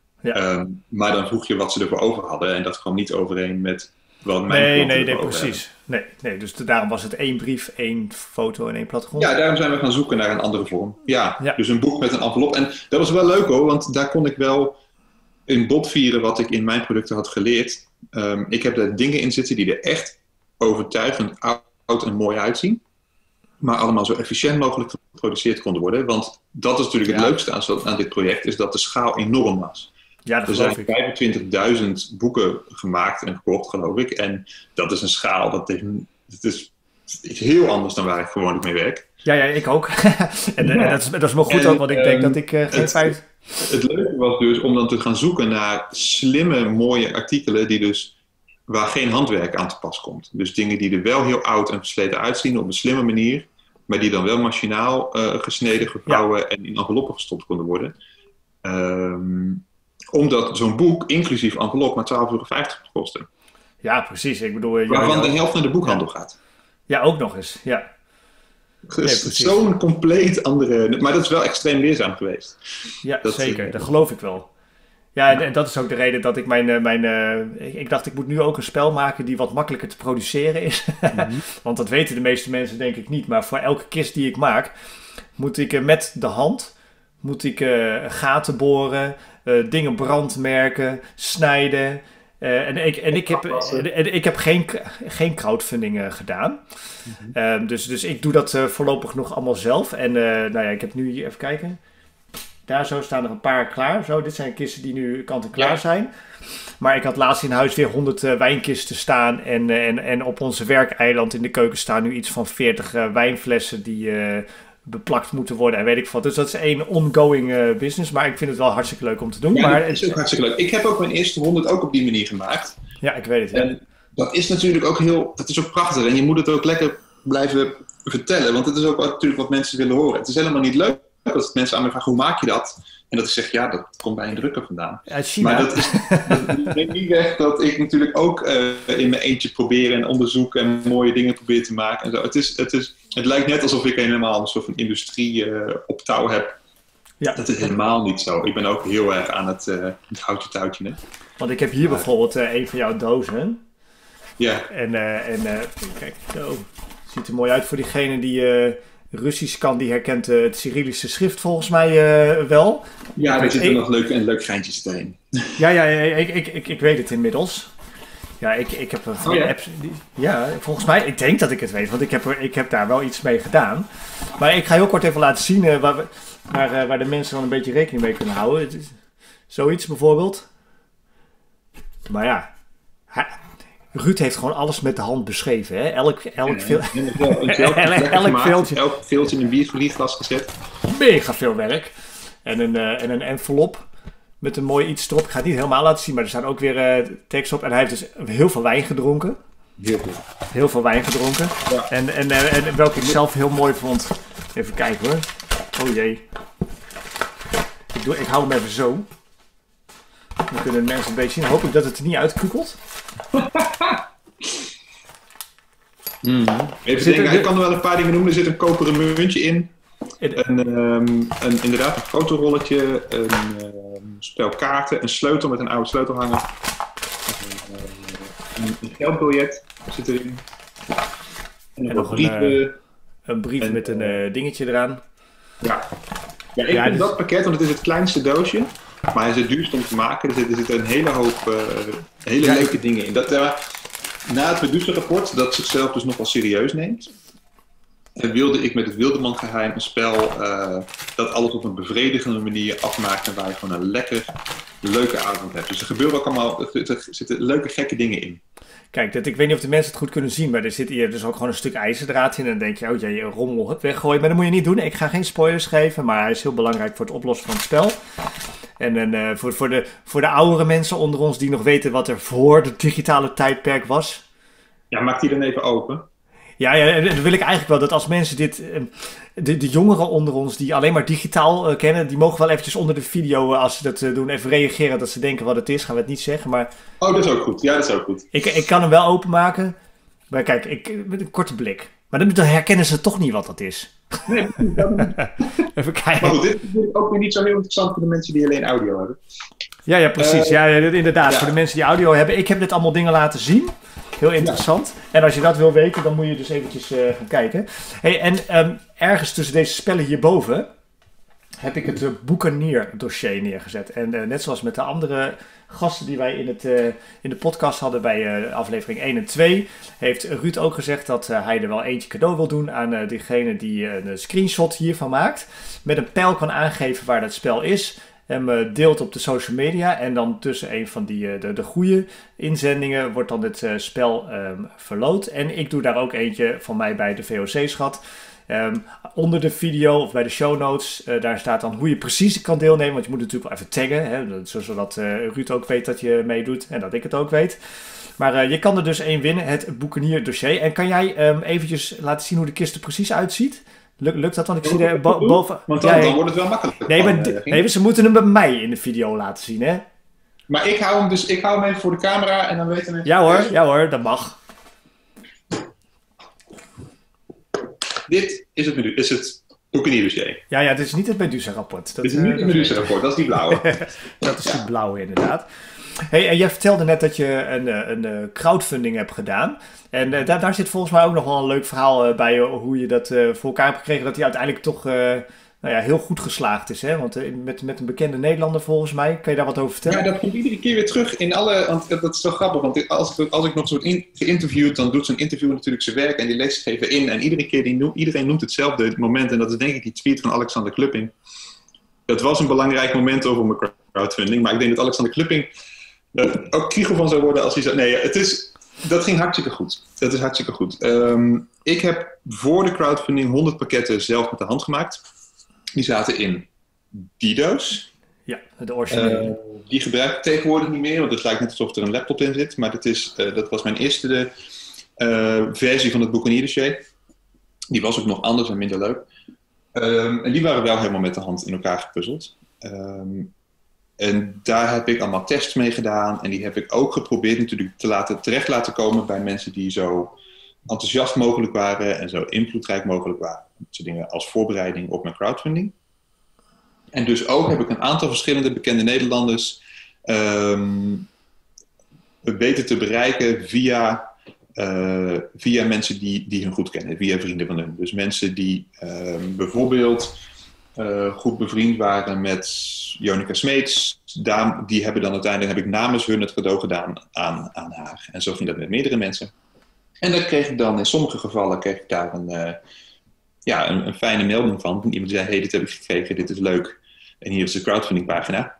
Ja. Maar dan vroeg je wat ze ervoor over hadden en dat kwam niet overeen met wat mijn Nee, precies. Nee, dus daarom was het 1 brief, 1 foto en 1 plattegrond. Ja, daarom zijn we gaan zoeken naar een andere vorm. Ja. Dus een boek met een envelop. En dat was wel leuk hoor, want daar kon ik wel in botvieren wat ik in mijn producten had geleerd. Ik heb daar dingen in zitten die er echt overtuigend oud en mooi uitzien. Maar allemaal zo efficiënt mogelijk geproduceerd konden worden. Want dat is natuurlijk het leukste aan dit project, is dat de schaal enorm was. Ja, dat er zijn 25.000 boeken gemaakt en gekocht, geloof ik. En dat is een schaal, dat is iets heel anders dan waar ik gewoonlijk mee werk. Ja, ik ook. en dat is wel goed ook, want ik denk dat ik geen feit... Het leuke was dus om dan te gaan zoeken naar slimme, mooie artikelen waar geen handwerk aan te pas komt. Dus dingen die er wel heel oud en versleten uitzien op een slimme manier, maar die dan wel machinaal gesneden, gevouwen en in enveloppen gestopt konden worden. Omdat zo'n boek, inclusief envelop, maar €12,50 kostte. Ja, precies. Ik bedoel, waarvan de helft naar de boekhandel gaat. Ja, ook nog eens. Ja. Zo'n compleet andere... Maar dat is wel extreem leerzaam geweest. Ja, zeker. Dat geloof ik wel. Ja, en dat is ook de reden dat ik ik dacht, ik moet nu ook een spel maken die wat makkelijker te produceren is. Want dat weten de meeste mensen denk ik niet. Maar voor elke kist die ik maak, moet ik met de hand gaten boren, dingen brandmerken, snijden. Ik heb geen crowdfunding gedaan. Dus ik doe dat voorlopig nog allemaal zelf. En ik heb nu hier even kijken. Daar zo staan er een paar klaar. Zo, dit zijn kisten die nu kant en klaar zijn. Maar ik had laatst in huis weer 100 wijnkisten staan. En op onze werkeiland in de keuken staan nu iets van 40 wijnflessen die beplakt moeten worden. En weet ik wat. Dus dat is één ongoing business. Maar ik vind het wel hartstikke leuk om te doen. Ja, maar dat is ook hartstikke leuk. Ik heb ook mijn eerste 100 ook op die manier gemaakt. Ja, ik weet het. Ja. En dat is natuurlijk ook dat is ook prachtig. En je moet het ook lekker blijven vertellen. Want het is ook natuurlijk wat mensen willen horen. Het is helemaal niet leuk als mensen aan me vragen, hoe maak je dat? En dat ik zeg, ja, dat komt bij een drukker vandaan. Uit China. Maar dat neemt niet weg dat ik natuurlijk ook in mijn eentje probeer en onderzoek en mooie dingen probeer te maken. En zo. Het lijkt net alsof ik helemaal een soort van industrie op touw heb. Ja. Dat is helemaal niet zo. Ik ben ook heel erg aan het houtje touwtje. Hè? Want ik heb hier bijvoorbeeld een van jouw dozen. Ja. En kijk, zo. Ziet er mooi uit voor diegene die Russisch kan. Die herkent het Cyrillische schrift volgens mij wel. Ja, er zitten nog leuke geintjes erin. Ja, ik weet het inmiddels. Ja, ik heb van die apps. Ja, volgens mij, ik denk dat ik het weet, want ik heb daar wel iets mee gedaan. Maar ik ga heel kort even laten zien waar de mensen dan een beetje rekening mee kunnen houden. Het is zoiets bijvoorbeeld. Maar ja, Ruud heeft gewoon alles met de hand beschreven. Hè? Elk veeltje in een bierverliefglas gezet. Mega veel werk. En een envelop met een mooi iets erop. Ik ga het niet helemaal laten zien, maar er staan ook weer tekst op. En hij heeft dus heel veel wijn gedronken. Heel veel wijn gedronken. Ja. En welke ik zelf heel mooi vond. Even kijken hoor. Oh jee. Ik hou hem even zo. Dan kunnen de mensen een beetje zien. Hoop ik dat het er niet uitkukelt. Even denken, ik kan er wel een paar dingen noemen. Er zit een koperen muntje in. Inderdaad een fotorolletje. Een spel kaarten. Een sleutel met een oude sleutelhanger. Een geldbiljet zit erin. En nog een brief met een dingetje eraan. Ja, ik vind dat pakket, want het is het kleinste doosje. Maar hij is het duurst om te maken. Er zitten een hele hoop leuke dingen in. Na het Medusa-rapport, dat zichzelf dus nogal serieus neemt, wilde ik met het Wildeman-geheim een spel dat alles op een bevredigende manier afmaakt en waar je gewoon een leuke avond hebt. Dus er gebeuren ook allemaal, er zitten leuke gekke dingen in. Kijk, ik weet niet of de mensen het goed kunnen zien, maar er zit hier dus ook gewoon een stuk ijzerdraad in. En dan denk je, oh jee, rommel, weggooien. Maar dat moet je niet doen. Ik ga geen spoilers geven, maar hij is heel belangrijk voor het oplossen van het spel. En voor de oudere mensen onder ons die nog weten wat er voor het digitale tijdperk was. Ja, maak die dan even open. Ja, dan wil ik eigenlijk wel dat als mensen de jongeren onder ons die alleen maar digitaal kennen, die mogen wel eventjes onder de video, als ze dat doen, even reageren dat ze denken wat het is. Gaan we het niet zeggen, maar... Oh, dat is ook goed. Ja, dat is ook goed. Ik kan hem wel openmaken, maar kijk, met een korte blik. Maar dan herkennen ze toch niet wat dat is. Nee, even kijken. Maar goed, dit is ook weer niet zo heel interessant voor de mensen die alleen audio hebben. Ja, precies. Inderdaad. Ja. Voor de mensen die audio hebben. Ik heb dit allemaal dingen laten zien. Heel interessant. Ja. En als je dat wil weten, dan moet je dus eventjes gaan kijken. Hey, en ergens tussen deze spellen hierboven heb ik het Boekanier dossier neergezet. En net zoals met de andere gasten die wij in de podcast hadden bij aflevering 1 en 2... heeft Ruud ook gezegd dat hij er wel eentje cadeau wil doen aan diegene die een screenshot hiervan maakt. Met een pijl kan aangeven waar dat spel is. Hem deelt op de social media. En dan tussen een van de goede inzendingen wordt dan dit spel verloot. En ik doe daar ook eentje van mij bij de VOC-schat. Onder de video of bij de show notes, daar staat dan hoe je precies kan deelnemen. Want je moet natuurlijk wel even taggen, hè, zodat Ruud ook weet dat je meedoet en dat ik het ook weet. Maar je kan er dus één winnen, het Boekanier dossier. En kan jij eventjes laten zien hoe de kist er precies uitziet? Lukt dat? Want ik zie er boven... Want dan wordt het wel makkelijk. Nee, ze moeten hem bij mij in de video laten zien, hè? Maar ik hou hem even voor de camera en dan weten we... Ja hoor, dat mag. dit is het boekenierdossier. Ja, dit is niet het Medusa-rapport. Dit is niet het Medusa-rapport, dat is die blauwe. Dat is die blauwe, inderdaad. Hey, en jij vertelde net dat je een crowdfunding hebt gedaan. En daar zit volgens mij ook nog wel een leuk verhaal bij hoe je dat voor elkaar hebt gekregen. Dat die uiteindelijk toch heel goed geslaagd is. Hè? Want met een bekende Nederlander volgens mij. Kan je daar wat over vertellen? Ja, dat komt iedere keer weer terug in alle... Want dat is zo grappig, want als ik nog zo word geïnterviewd, dan doet zo'n interviewer natuurlijk zijn werk en die leest zich even in. En iedere keer iedereen noemt hetzelfde moment. En dat is denk ik die tweet van Alexander Klupping. Dat was een belangrijk moment over mijn crowdfunding. Maar ik denk dat Alexander Klupping ook kriegel van zou worden als hij zei... Nee, dat ging hartstikke goed. Dat is hartstikke goed. Ik heb voor de crowdfunding 100 pakketten zelf met de hand gemaakt. Die zaten in die doos. Ja, de originele. Die gebruik ik tegenwoordig niet meer, want het lijkt net alsof er een laptop in zit. Maar dat was mijn eerste versie van het boekenierdossier. Die was ook nog anders en minder leuk. En die waren wel helemaal met de hand in elkaar gepuzzeld. En daar heb ik allemaal tests mee gedaan. En die heb ik ook geprobeerd natuurlijk terecht laten komen bij mensen die zo enthousiast mogelijk waren en zo invloedrijk mogelijk waren. Dat soort dingen als voorbereiding op mijn crowdfunding. En dus ook heb ik een aantal verschillende bekende Nederlanders weten te bereiken via mensen die hun goed kennen, via vrienden van hun. Dus mensen die bijvoorbeeld goed bevriend waren met Jonica Smeets, die hebben dan uiteindelijk, heb ik namens hun het cadeau gedaan aan haar. En zo ging dat met meerdere mensen. En daar kreeg ik dan, in sommige gevallen, daar een fijne melding van. Iemand die zei, hey, dit heb ik gekregen, dit is leuk. En hier is de crowdfundingpagina.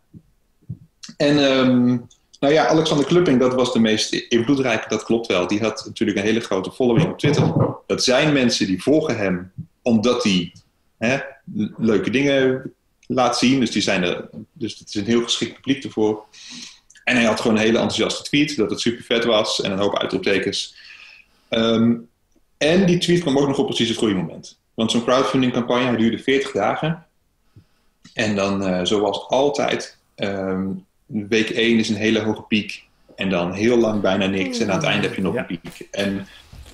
En Alexander Klupping, dat was de meest invloedrijke, dat klopt wel. Die had natuurlijk een hele grote following op Twitter. Dat zijn mensen die volgen hem, omdat hij leuke dingen laat zien. Dus dus het is een heel geschikt publiek ervoor. En hij had gewoon een hele enthousiaste tweet, dat het super vet was en een hoop uitroeptekens. En die tweet kwam ook nog op precies het goede moment. Want zo'n crowdfunding campagne duurde 40 dagen. En dan, zoals altijd, week 1 is een hele hoge piek. En dan heel lang bijna niks. En aan het einde heb je nog een piek. En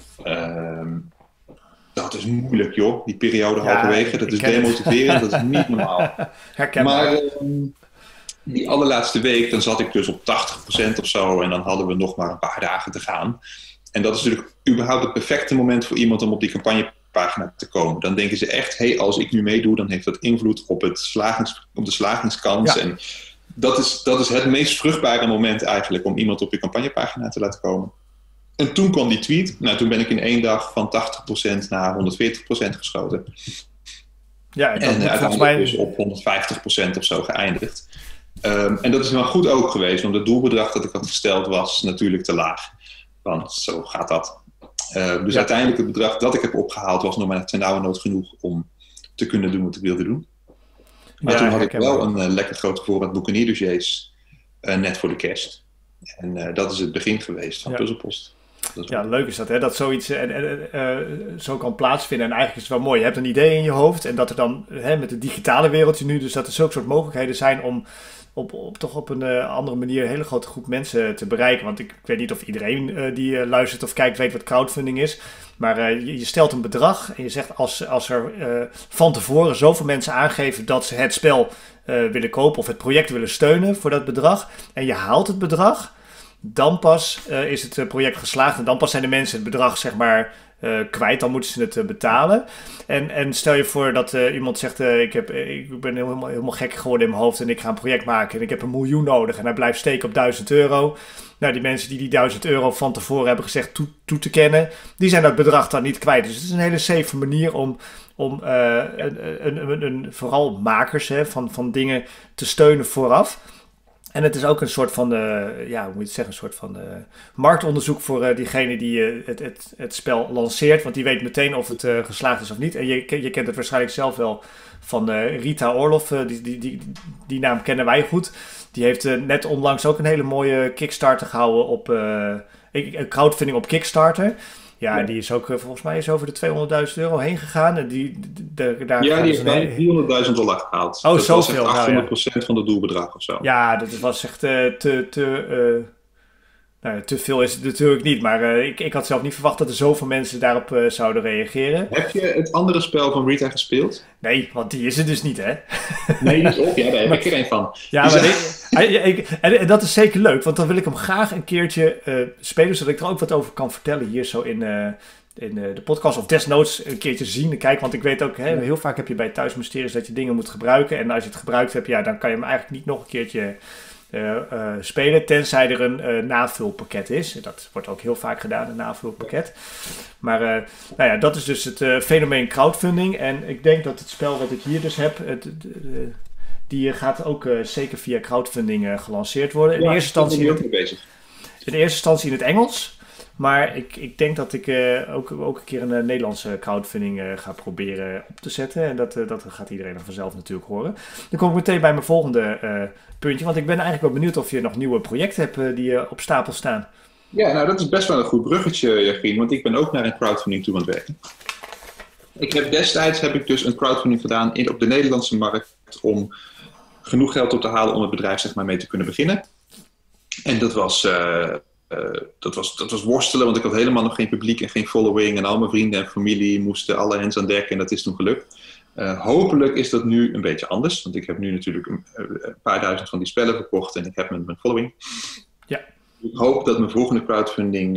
dat is moeilijk, joh. Die periode halverwege. Dat is demotiverend. Dat is niet normaal. Herkenbaar. Maar die allerlaatste week, dan zat ik dus op 80% of zo. En dan hadden we nog maar een paar dagen te gaan. En dat is natuurlijk überhaupt het perfecte moment voor iemand om op die campagnepagina te komen. Dan denken ze echt, hey, als ik nu meedoe, dan heeft dat invloed op de slagingskans. Ja. En dat is het meest vruchtbare moment eigenlijk om iemand op je campagnepagina te laten komen. En toen kwam die tweet. Nou, toen ben ik in 1 dag van 80% naar 140% geschoten. Ja, en uiteindelijk dus op 150% of zo geëindigd. En dat is wel goed ook geweest, want het doelbedrag dat ik had gesteld was natuurlijk te laag. Want zo gaat dat. Dus uiteindelijk het bedrag dat ik heb opgehaald was nog maar ternauwernood genoeg om te kunnen doen wat ik wilde doen. Maar toen had ik wel een lekker grote voorraad boekenierdossiers net voor de kerst. En dat is het begin geweest van Puzzelpost. Ja, leuk is dat, hè? Dat zoiets zo kan plaatsvinden. En eigenlijk is het wel mooi. Je hebt een idee in je hoofd en dat er dan met het digitale wereldje nu, dus dat er zulke soort mogelijkheden zijn om toch op een andere manier een hele grote groep mensen te bereiken. Want ik weet niet of iedereen die luistert of kijkt weet wat crowdfunding is. Maar je stelt een bedrag en je zegt als er van tevoren zoveel mensen aangeven dat ze het spel willen kopen of het project willen steunen voor dat bedrag. En je haalt het bedrag, dan pas is het project geslaagd en dan pas zijn de mensen het bedrag zeg maar kwijt, dan moeten ze het betalen. En stel je voor dat iemand zegt, ik ben helemaal gek geworden in mijn hoofd en ik ga een project maken en ik heb 1 miljoen nodig en hij blijft steken op €1000. Nou, die mensen die €1000 van tevoren hebben gezegd toe te kennen, die zijn dat bedrag dan niet kwijt. Dus het is een hele safe manier om vooral makers van dingen te steunen vooraf. En het is ook een soort van, hoe moet je het zeggen, een soort van marktonderzoek voor diegene die het spel lanceert. Want die weet meteen of het geslaagd is of niet. En je kent het waarschijnlijk zelf wel van Rita Orloff. Die naam kennen wij goed. Die heeft net onlangs ook een hele mooie Kickstarter gehouden op crowdfunding op Kickstarter. Ja, die is ook volgens mij over de €200.000 heen gegaan. En die heeft bijna $400.000 gehaald. Oh, dat zoveel. was echt 800% van het doelbedrag of zo. Ja, dat was echt Nou, te veel is het natuurlijk niet, maar ik had zelf niet verwacht dat er zoveel mensen daarop zouden reageren. Heb je het andere spel van Rita gespeeld? Nee, want die is er dus niet, hè? Nee, die is op. Ja, daar heb ik er een van. Ja, en dat is zeker leuk, want dan wil ik hem graag een keertje spelen, zodat ik er ook wat over kan vertellen hier zo in de podcast. Of desnoods een keertje zien en kijken, want ik weet ook, heel vaak heb je bij thuismysteries dat je dingen moet gebruiken. En als je het gebruikt hebt, ja, dan kan je hem eigenlijk niet nog een keertje spelen, tenzij er een navulpakket is. Dat wordt ook heel vaak gedaan, een navulpakket. Maar nou ja, dat is dus het fenomeen crowdfunding. En ik denk dat het spel wat ik hier dus heb, die gaat ook zeker via crowdfunding gelanceerd worden. In eerste instantie in het Engels. Maar ik denk dat ik ook een keer een Nederlandse crowdfunding ga proberen op te zetten. En dat gaat iedereen dan vanzelf natuurlijk horen. Dan kom ik meteen bij mijn volgende puntje. Want ik ben eigenlijk wel benieuwd of je nog nieuwe projecten hebt die op stapel staan. Ja, nou dat is best wel een goed bruggetje, Jacqueline. Want ik ben ook naar een crowdfunding toe aan het werken. Destijds heb ik dus een crowdfunding gedaan op de Nederlandse markt om genoeg geld op te halen om het bedrijf zeg maar mee te kunnen beginnen. En dat was worstelen, want ik had helemaal nog geen publiek en geen following. En al mijn vrienden en familie moesten alle hens aan dek en dat is toen gelukt. Hopelijk is dat nu een beetje anders, want ik heb nu natuurlijk een paar duizend van die spellen verkocht en ik heb mijn following. Ja. Ik hoop dat mijn volgende crowdfunding,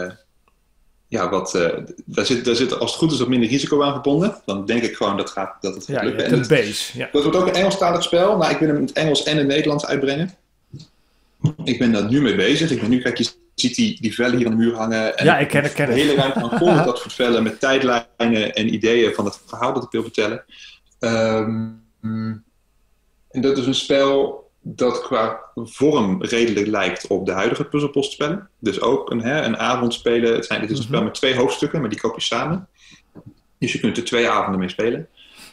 daar zit als het goed is wat minder risico aan verbonden. Dan denk ik gewoon dat het gaat lukken. En base. Ja. Dat wordt ook een Engelstalig spel. Nou, ik wil hem in het Engels en in het Nederlands uitbrengen. Ik ben daar nu mee bezig. Kijk, je ziet die vellen hier aan de muur hangen. En ja, ik ken het. De hele ruimte aan vol met dat soort vellen met tijdlijnen en ideeën van het verhaal dat ik wil vertellen. En dat is een spel dat qua vorm redelijk lijkt op de huidige puzzelpostspellen. Dus ook een avond spelen. Dit is een spel met 2 hoofdstukken, maar die koop je samen. Dus je kunt er 2 avonden mee spelen.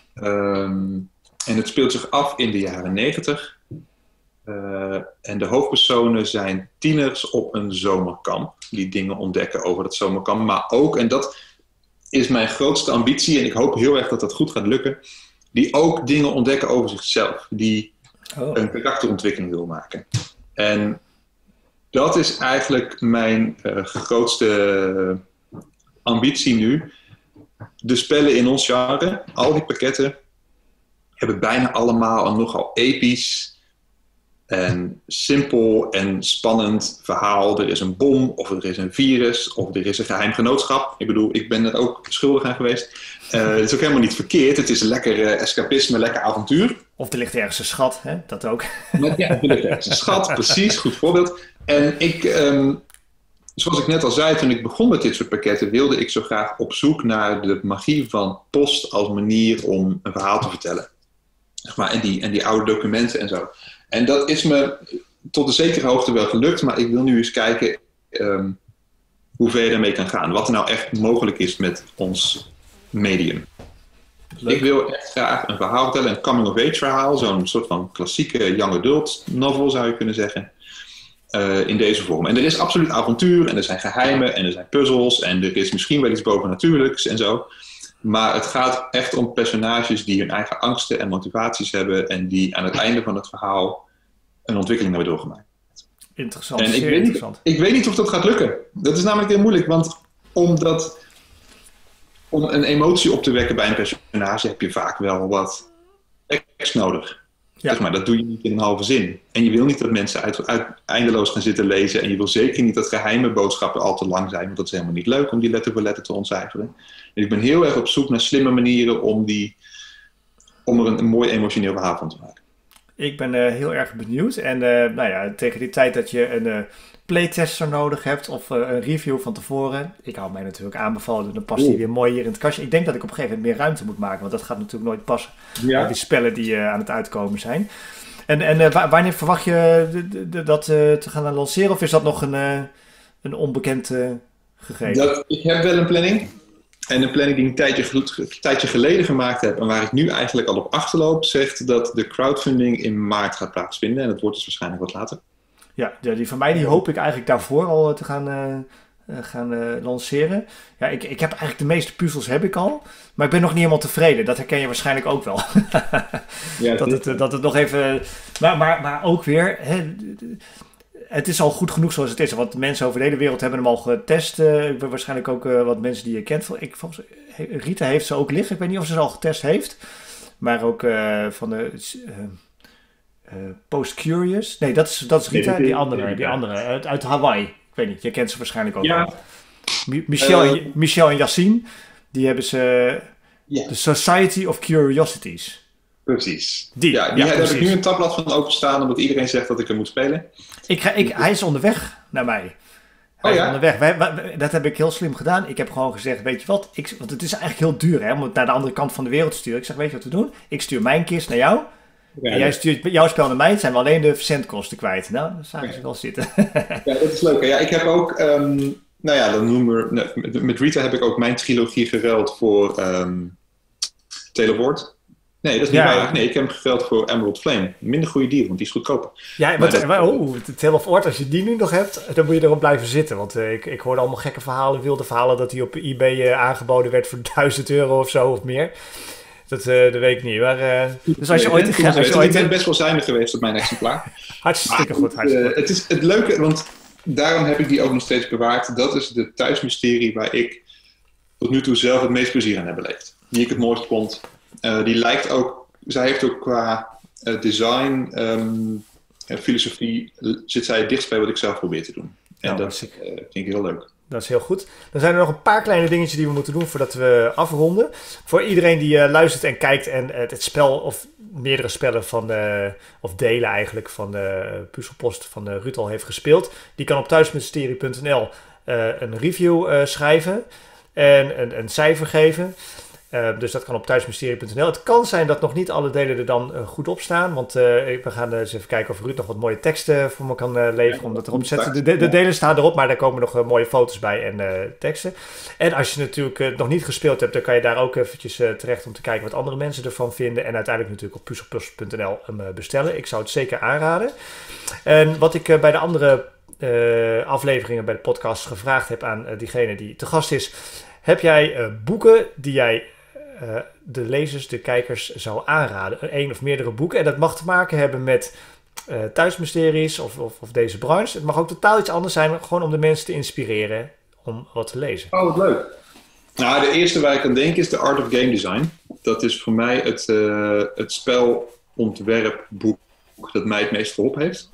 En het speelt zich af in de jaren 90. En de hoofdpersonen zijn tieners op een zomerkamp. Die dingen ontdekken over dat zomerkamp. Maar ook, en dat is mijn grootste ambitie. En ik hoop heel erg dat dat goed gaat lukken. Die ook dingen ontdekken over zichzelf. Die een karakterontwikkeling wil maken. En dat is eigenlijk mijn grootste ambitie nu. De spellen in ons genre, al die pakketten, hebben bijna allemaal een nogal episch en simpel en spannend verhaal. Er is een bom, of er is een virus, of er is een geheim genootschap. Ik bedoel, ik ben er ook schuldig aan geweest. Het is ook helemaal niet verkeerd. Het is een lekker escapisme, lekker avontuur. Of er ligt ergens een schat, hè? Dat ook. Maar, ja, er ligt ergens een schat, precies, goed voorbeeld. En zoals ik net al zei, toen ik begon met dit soort pakketten, wilde ik zo graag op zoek naar de magie van post als manier om een verhaal te vertellen. Zeg maar, en die oude documenten en zo. En dat is me tot een zekere hoogte wel gelukt, maar ik wil nu eens kijken hoe ver je daarmee kan gaan. Wat er nou echt mogelijk is met ons medium. Leuk. Ik wil echt graag een verhaal vertellen, een coming-of-age verhaal. Zo'n soort van klassieke young adult novel zou je kunnen zeggen. In deze vorm. En er is absoluut avontuur en er zijn geheimen en er zijn puzzels en er is misschien wel iets bovennatuurlijks en zo. Maar het gaat echt om personages die hun eigen angsten en motivaties hebben en die aan het einde van het verhaal een ontwikkeling hebben doorgemaakt. Interessant, en zeer interessant. Ik weet niet of dat gaat lukken. Dat is namelijk heel moeilijk, want om een emotie op te wekken bij een personage heb je vaak wel wat tekst nodig. Ja. Zeg maar, dat doe je niet in een halve zin. En je wil niet dat mensen eindeloos gaan zitten lezen. En je wil zeker niet dat geheime boodschappen al te lang zijn. Want dat is helemaal niet leuk om die letter voor letter te ontcijferen. En ik ben heel erg op zoek naar slimme manieren om er een mooi emotioneel verhaal van te maken. Ik ben heel erg benieuwd. En tegen die tijd dat je een playtester nodig hebt of een review van tevoren. Ik hou mij natuurlijk aanbevolen. Dan past die weer mooi hier in het kastje. Ik denk dat ik op een gegeven moment meer ruimte moet maken. Want dat gaat natuurlijk nooit passen. Ja. Die spellen die aan het uitkomen zijn. En wanneer verwacht je dat te gaan lanceren? Of is dat nog een onbekend gegeven? Ik heb wel een planning. En een planning die ik een tijdje geleden gemaakt heb. En waar ik nu eigenlijk al op achterloop. Zegt dat de crowdfunding in maart gaat plaatsvinden. En dat wordt dus waarschijnlijk wat later. Ja, die van mij die hoop ik eigenlijk daarvoor al te gaan lanceren. Ja, ik heb eigenlijk de meeste puzzels heb ik al. Maar ik ben nog niet helemaal tevreden. Dat herken je waarschijnlijk ook wel. Ja, dat het nog even... Maar ook weer... het is al goed genoeg zoals het is. Want mensen over de hele wereld hebben hem al getest. Waarschijnlijk ook wat mensen die je kent. Volgens Rita heeft ze ook liggen. Ik weet niet of ze al getest heeft. Maar ook van de Post Curious. Nee, dat is Rita. Die andere uit Hawaii. Ik weet niet, je kent ze waarschijnlijk ook al. Michel en Yassine. Die hebben ze... The Society of Curiosities. Precies. Daar heb ik nu een tabblad van openstaan, omdat iedereen zegt dat ik hem moet spelen. Hij is onderweg naar mij. Hij is onderweg. Dat heb ik heel slim gedaan. Ik heb gewoon gezegd, weet je wat? Want het is eigenlijk heel duur hè, om het naar de andere kant van de wereld te sturen. Ik zeg, weet je wat we doen? Ik stuur mijn kist naar jou. Ja, en jij stuurt jouw spel naar mij. Het zijn we alleen de verzendkosten kwijt. Nou, dan zagen ze wel zitten. Ja, dat is leuk. Ja, ik heb ook... met Rita heb ik ook mijn trilogie geruild voor Teleport. Nee, dat is niet waar. Nee, ik heb hem geruild voor Emerald Flame. Minder goede deal, want die is goedkoper. Ja, het Tale of Ort, als je die nu nog hebt, dan moet je erop blijven zitten. Want ik hoorde allemaal gekke verhalen, wilde verhalen, dat hij op eBay aangeboden werd voor €1000 of zo of meer. Dat weet ik niet. Maar, dus als je ik ben best wel zuinig geweest op mijn exemplaar. Hartstikke goed. Het is het leuke, want daarom heb ik die ook nog steeds bewaard. Dat is de thuismysterie waar ik tot nu toe zelf het meest plezier aan heb beleefd. Die ik het mooist vond. Die lijkt ook, zij heeft ook qua design en filosofie, zit zij het dichtst bij wat ik zelf probeer te doen. En dat vind ik heel leuk. Dat is heel goed. Dan zijn er nog een paar kleine dingetjes die we moeten doen voordat we afronden. Voor iedereen die luistert en kijkt en het spel of meerdere spellen of delen eigenlijk van de Puzzelpost van de Ruud al heeft gespeeld. Die kan op thuismysterie.nl een review schrijven en een cijfer geven. Dus dat kan op thuismysterie.nl. Het kan zijn dat nog niet alle delen er dan goed op staan. Want we gaan eens even kijken of Ruud nog wat mooie teksten voor me kan leveren. Om dat erop te zetten. De delen staan erop, maar daar komen nog mooie foto's bij en teksten. En als je natuurlijk nog niet gespeeld hebt, dan kan je daar ook eventjes terecht om te kijken wat andere mensen ervan vinden. En uiteindelijk natuurlijk op puzzelpost.nl hem bestellen. Ik zou het zeker aanraden. En wat ik bij de andere afleveringen bij de podcast gevraagd heb aan diegene die te gast is. Heb jij boeken die jij de lezers, de kijkers zou aanraden? Eén of meerdere boeken. En dat mag te maken hebben met thuismysteries of deze branche. Het mag ook totaal iets anders zijn. Gewoon om de mensen te inspireren om wat te lezen. Oh, wat leuk. Nou, de eerste waar ik aan denk is The Art of Game Design. Dat is voor mij het spelontwerpboek dat mij het meest geholpen heeft.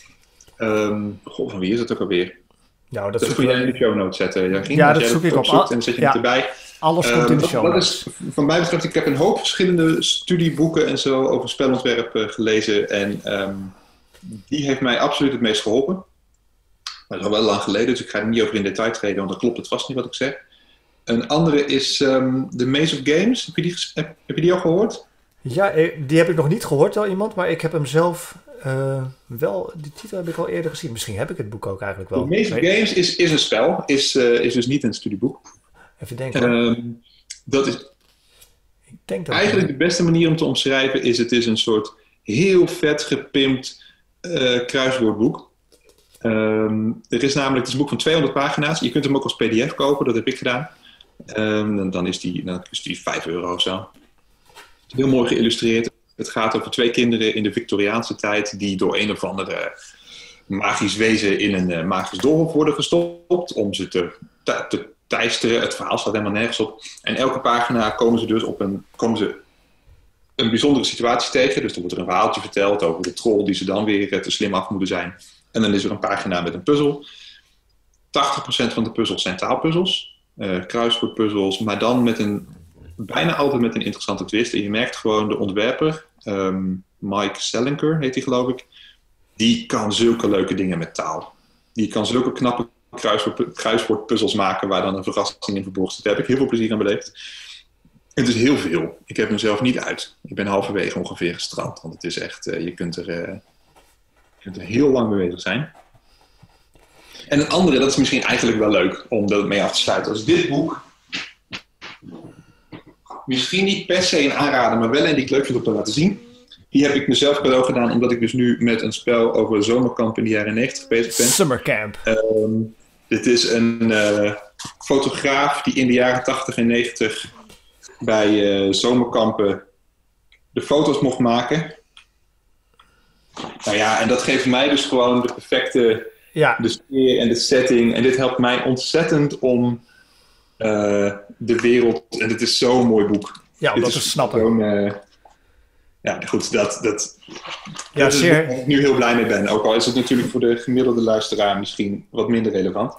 Van wie is het ook alweer? Nou, dat kun je in de show notes zetten. Dat zoek ik op. En dan zet je het erbij. Alles komt in de show notes. Van mij betreft, ik heb een hoop verschillende studieboeken en zo over spelontwerp gelezen. En die heeft mij absoluut het meest geholpen. Dat is al wel lang geleden, dus ik ga er niet over in detail treden, want dan klopt het vast niet wat ik zeg. Een andere is The Maze of Games. Heb je die al gehoord? Ja, die heb ik nog niet gehoord door iemand, maar ik heb hem zelf... wel, die titel heb ik al eerder gezien. Misschien heb ik het boek ook eigenlijk wel. The Maze of Games is een spel, is dus niet een studieboek. Even denken. Dat is eigenlijk de beste manier om te omschrijven is, het is een soort heel vet gepimpt kruiswoordboek. Het is een boek van 200 pagina's. Je kunt hem ook als pdf kopen, dat heb ik gedaan. Dan is die €5 of zo. Heel mooi geïllustreerd. Het gaat over 2 kinderen in de Victoriaanse tijd die door een of andere magisch wezen in een magisch doolhof worden gestopt om ze te teisteren. Het verhaal staat helemaal nergens op. En elke pagina komen ze een bijzondere situatie tegen. Dus er wordt er een verhaaltje verteld over de troll die ze dan weer te slim af moeten zijn. En dan is er een pagina met een puzzel. 80% van de puzzels zijn taalpuzzels, kruiswoordpuzzels, maar dan bijna altijd met een interessante twist. En je merkt gewoon de ontwerper, Mike Selinker heet hij geloof ik, die kan zulke leuke dingen met taal. Die kan zulke knappe kruiswoordpuzzels maken waar dan een verrassing in verborgen zit. Daar heb ik heel veel plezier aan beleefd. Het is heel veel. Ik heb hem zelf niet uit. Ik ben halverwege ongeveer gestrand. Want het is echt, je kunt er heel lang mee bezig zijn. En een andere, dat is misschien eigenlijk wel leuk om dat mee af te sluiten. Als dit boek, misschien niet per se een aanrader, maar wel een die ik leuk vind om te laten zien. Die heb ik mezelf cadeau gedaan, omdat ik dus nu met een spel over zomerkamp in de jaren 90 bezig ben. Summercamp. Dit is een fotograaf die in de jaren 80 en 90 bij zomerkampen de foto's mocht maken. Nou ja, en dat geeft mij dus gewoon de perfecte de sfeer en de setting. En dit helpt mij ontzettend om de wereld... En het is zo'n mooi boek. Ja, om dat te snappen. Ja, goed, dat ja, is waar ik nu heel blij mee ben. Ook al is het natuurlijk voor de gemiddelde luisteraar misschien wat minder relevant.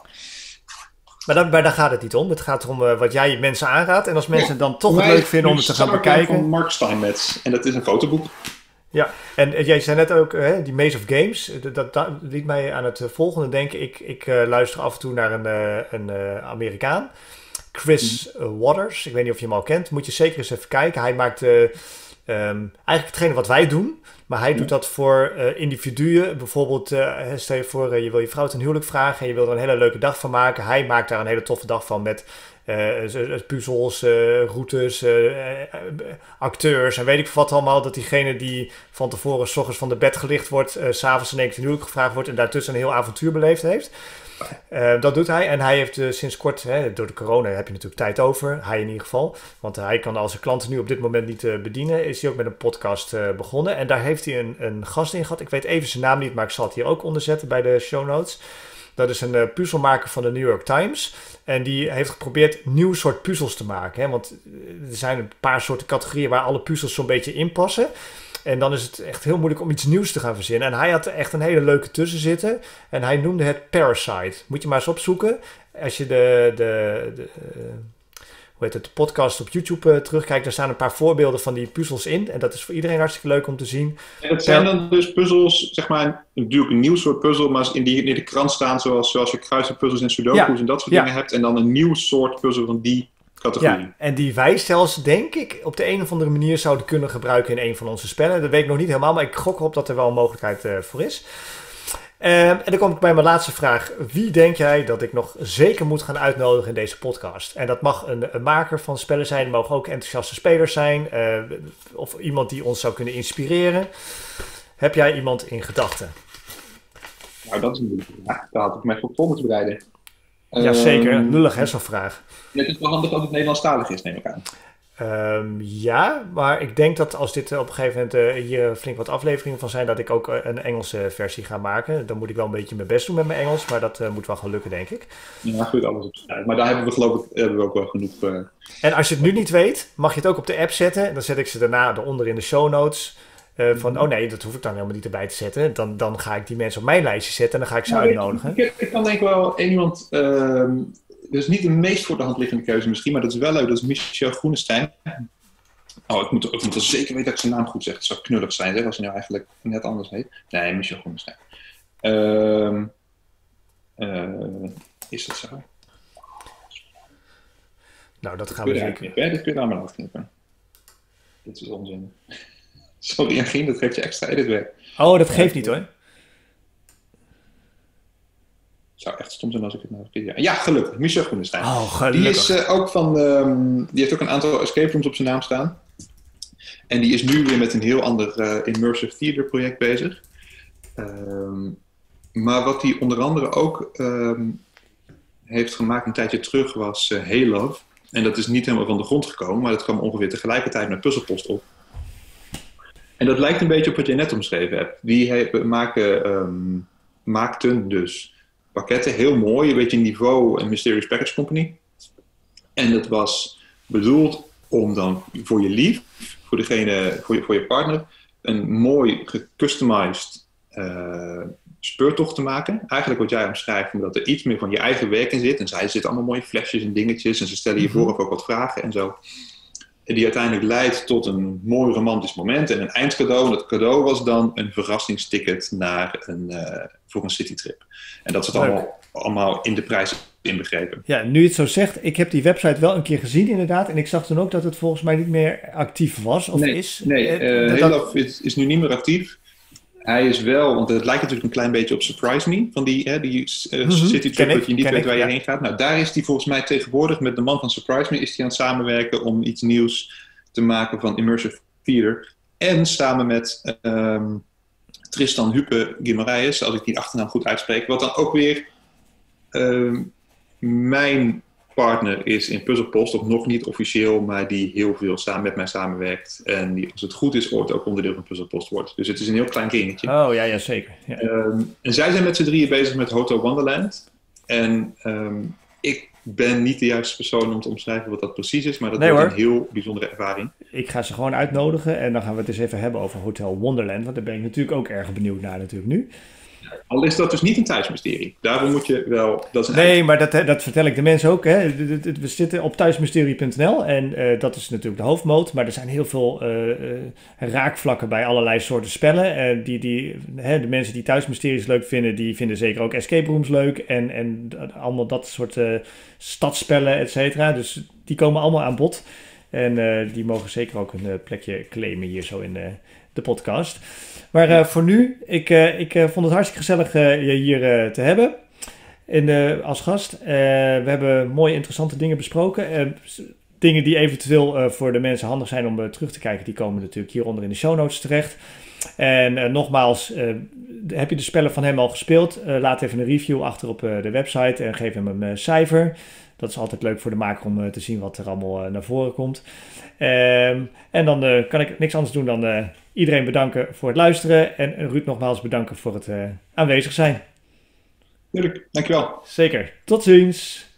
Maar daar gaat het niet om. Het gaat om wat jij je mensen aanraadt. En als mensen dan toch het leuk vinden om het te gaan bekijken... van Mark Steinmetz. En dat is een fotoboek. Ja, en jij zei net ook, die Maze of Games, dat liet mij aan het volgende denken. Ik luister af en toe naar een Amerikaan, Chris Waters. Ik weet niet of je hem al kent. Moet je zeker eens even kijken. Hij maakt eigenlijk hetgene wat wij doen, maar hij doet dat voor individuen. Bijvoorbeeld, stel je voor, je wil je vrouw ten huwelijk vragen en je wil er een hele leuke dag van maken. Hij maakt daar een hele toffe dag van met... puzzels, routes, acteurs en weet ik wat allemaal. Dat diegene die van tevoren 's ochtends van de bed gelicht wordt, 's avonds in één keer huwelijk gevraagd wordt en daartussen een heel avontuur beleefd heeft. Dat doet hij. En hij heeft sinds kort, door de corona heb je natuurlijk tijd over. Hij in ieder geval. Want hij kan al zijn klanten nu op dit moment niet bedienen. Is hij ook met een podcast begonnen. En daar heeft hij een gast in gehad. Ik weet even zijn naam niet, maar ik zal het hier ook onder zetten bij de show notes. Dat is een puzzelmaker van de New York Times. En die heeft geprobeerd nieuw soort puzzels te maken. Hè? Want er zijn een paar soorten categorieën waar alle puzzels zo'n beetje in passen. En dan is het echt heel moeilijk om iets nieuws te gaan verzinnen. En hij had er echt een hele leuke tussen zitten. En hij noemde het Parasite. Moet je maar eens opzoeken. Als je de podcast op YouTube terugkijkt, daar staan een paar voorbeelden van die puzzels in. En dat is voor iedereen hartstikke leuk om te zien. En dat zijn dan dus puzzels, zeg maar, natuurlijk een nieuw soort puzzel, maar in die in de krant staan, zoals je kruispuzzels en sudoku's en dat soort dingen hebt. En dan een nieuw soort puzzel van die categorie. Ja, en die wij zelfs, denk ik, op de een of andere manier zouden kunnen gebruiken in een van onze spellen. Dat weet ik nog niet helemaal, maar ik gok erop dat er wel een mogelijkheid voor is. En dan kom ik bij mijn laatste vraag. Wie denk jij dat ik nog zeker moet gaan uitnodigen in deze podcast? En dat mag een maker van spellen zijn. Het mogen ook enthousiaste spelers zijn. Of iemand die ons zou kunnen inspireren. Heb jij iemand in gedachten? Nou, dat is een moeilijke vraag. Daar had ik mij voor moeten bereiden. Jazeker, lullig hè, zo'n vraag. Het is wel handig dat het Nederlandstalig is, neem ik aan. Ja, maar ik denk dat als dit op een gegeven moment hier flink wat afleveringen van zijn, dat ik ook een Engelse versie ga maken. Dan moet ik wel een beetje mijn best doen met mijn Engels, maar dat moet wel gaan lukken, denk ik. Ja, goed, alles op tijd. Maar daar hebben we geloof ik ook wel genoeg... En als je het nu niet weet, mag je het ook op de app zetten. Dan zet ik ze daarna eronder in de show notes. Oh nee, dat hoef ik dan helemaal niet erbij te zetten. Dan ga ik die mensen op mijn lijstje zetten en dan ga ik ze uitnodigen. Ik kan denk ik wel één iemand... Dat is niet de meest voor de hand liggende keuze misschien, maar dat is wel leuk. Dat is Michel Groenestein. Oh, ik moet er zeker weten dat ik zijn naam goed zeg. Het zou knullig zijn, hè, als hij nou eigenlijk net anders heet. Nee, Michel Groenestein. Is dat zo? Nou, dat gaan we zeker. Dit kun je allemaal afknippen. Dit is onzin. Sorry, Gien, dat geeft je extra editwerk. Oh, dat geeft niet hoor. Het zou echt stom zijn als ik het nou een keer... Ja, gelukkig. Michel Groenestein. Oh, gelukkig. Die is ook van... die heeft ook een aantal escape rooms op zijn naam staan. En die is nu weer met een heel ander immersive theater project bezig. Maar wat hij onder andere ook heeft gemaakt een tijdje terug was Hey Love. En dat is niet helemaal van de grond gekomen, maar dat kwam ongeveer tegelijkertijd met Puzzelpost op. En dat lijkt een beetje op wat je net omschreven hebt. Die maakten dus pakketten, heel mooi, een beetje niveau en Mysterious Package Company. En dat was bedoeld om dan voor je lief, voor je partner, een mooi gecustomized speurtocht te maken. Eigenlijk wat jij omschrijft, omdat er iets meer van je eigen werk in zit. En zij zitten allemaal mooie flesjes en dingetjes en ze stellen je vooraf ook wat vragen en zo. En die uiteindelijk leidt tot een mooi romantisch moment en een eindcadeau. En dat cadeau was dan een verrassingsticket voor een citytrip. En dat zit allemaal in de prijs inbegrepen. Ja, nu je het zo zegt, ik heb die website wel een keer gezien inderdaad. En ik zag toen ook dat het volgens mij niet meer actief was of is. Nee, Helaf is nu niet meer actief. Hij is wel, want het lijkt natuurlijk een klein beetje op Surprise Me. Van die citytrip dat je niet weet waar je heen gaat. Nou, daar is hij volgens mij tegenwoordig met de man van Surprise Me is hij aan het samenwerken om iets nieuws te maken van Immersive Theater. En samen met Tristan Huppe Guimaraes, als ik die achternaam goed uitspreek. Wat dan ook weer mijn partner is in Puzzelpost, of nog niet officieel, maar die heel veel met mij samenwerkt. En die, als het goed is, ooit ook onderdeel van Puzzelpost wordt. Dus het is een heel klein kringetje. Oh, ja, zeker. Ja. En zij zijn met z'n drieën bezig met Hotel Wonderland. En ik ben niet de juiste persoon om te omschrijven wat dat precies is, maar dat wordt een heel bijzondere ervaring. Ik ga ze gewoon uitnodigen en dan gaan we het eens even hebben over Hotel Wonderland, want daar ben ik natuurlijk ook erg benieuwd naar natuurlijk nu. Al is dat dus niet een thuismysterie. Daarom moet je wel... Maar dat vertel ik de mensen ook. Hè. We zitten op thuismysterie.nl en dat is natuurlijk de hoofdmoot. Maar er zijn heel veel raakvlakken bij allerlei soorten spellen. En de mensen die thuismysteries leuk vinden, die vinden zeker ook escape rooms leuk. En allemaal dat soort stadsspellen, et cetera. Dus die komen allemaal aan bod. En die mogen zeker ook een plekje claimen hier zo in de podcast. Maar voor nu, ik vond het hartstikke gezellig je hier te hebben als gast. We hebben mooie interessante dingen besproken. Dingen die eventueel voor de mensen handig zijn om terug te kijken, die komen natuurlijk hieronder in de show notes terecht. En nogmaals, heb je de spellen van hem al gespeeld? Laat even een review achter op de website en geef hem een cijfer. Dat is altijd leuk voor de maker om te zien wat er allemaal naar voren komt. En dan kan ik niks anders doen dan iedereen bedanken voor het luisteren. En Ruud nogmaals bedanken voor het aanwezig zijn. Tuurlijk, dankjewel. Zeker. Tot ziens.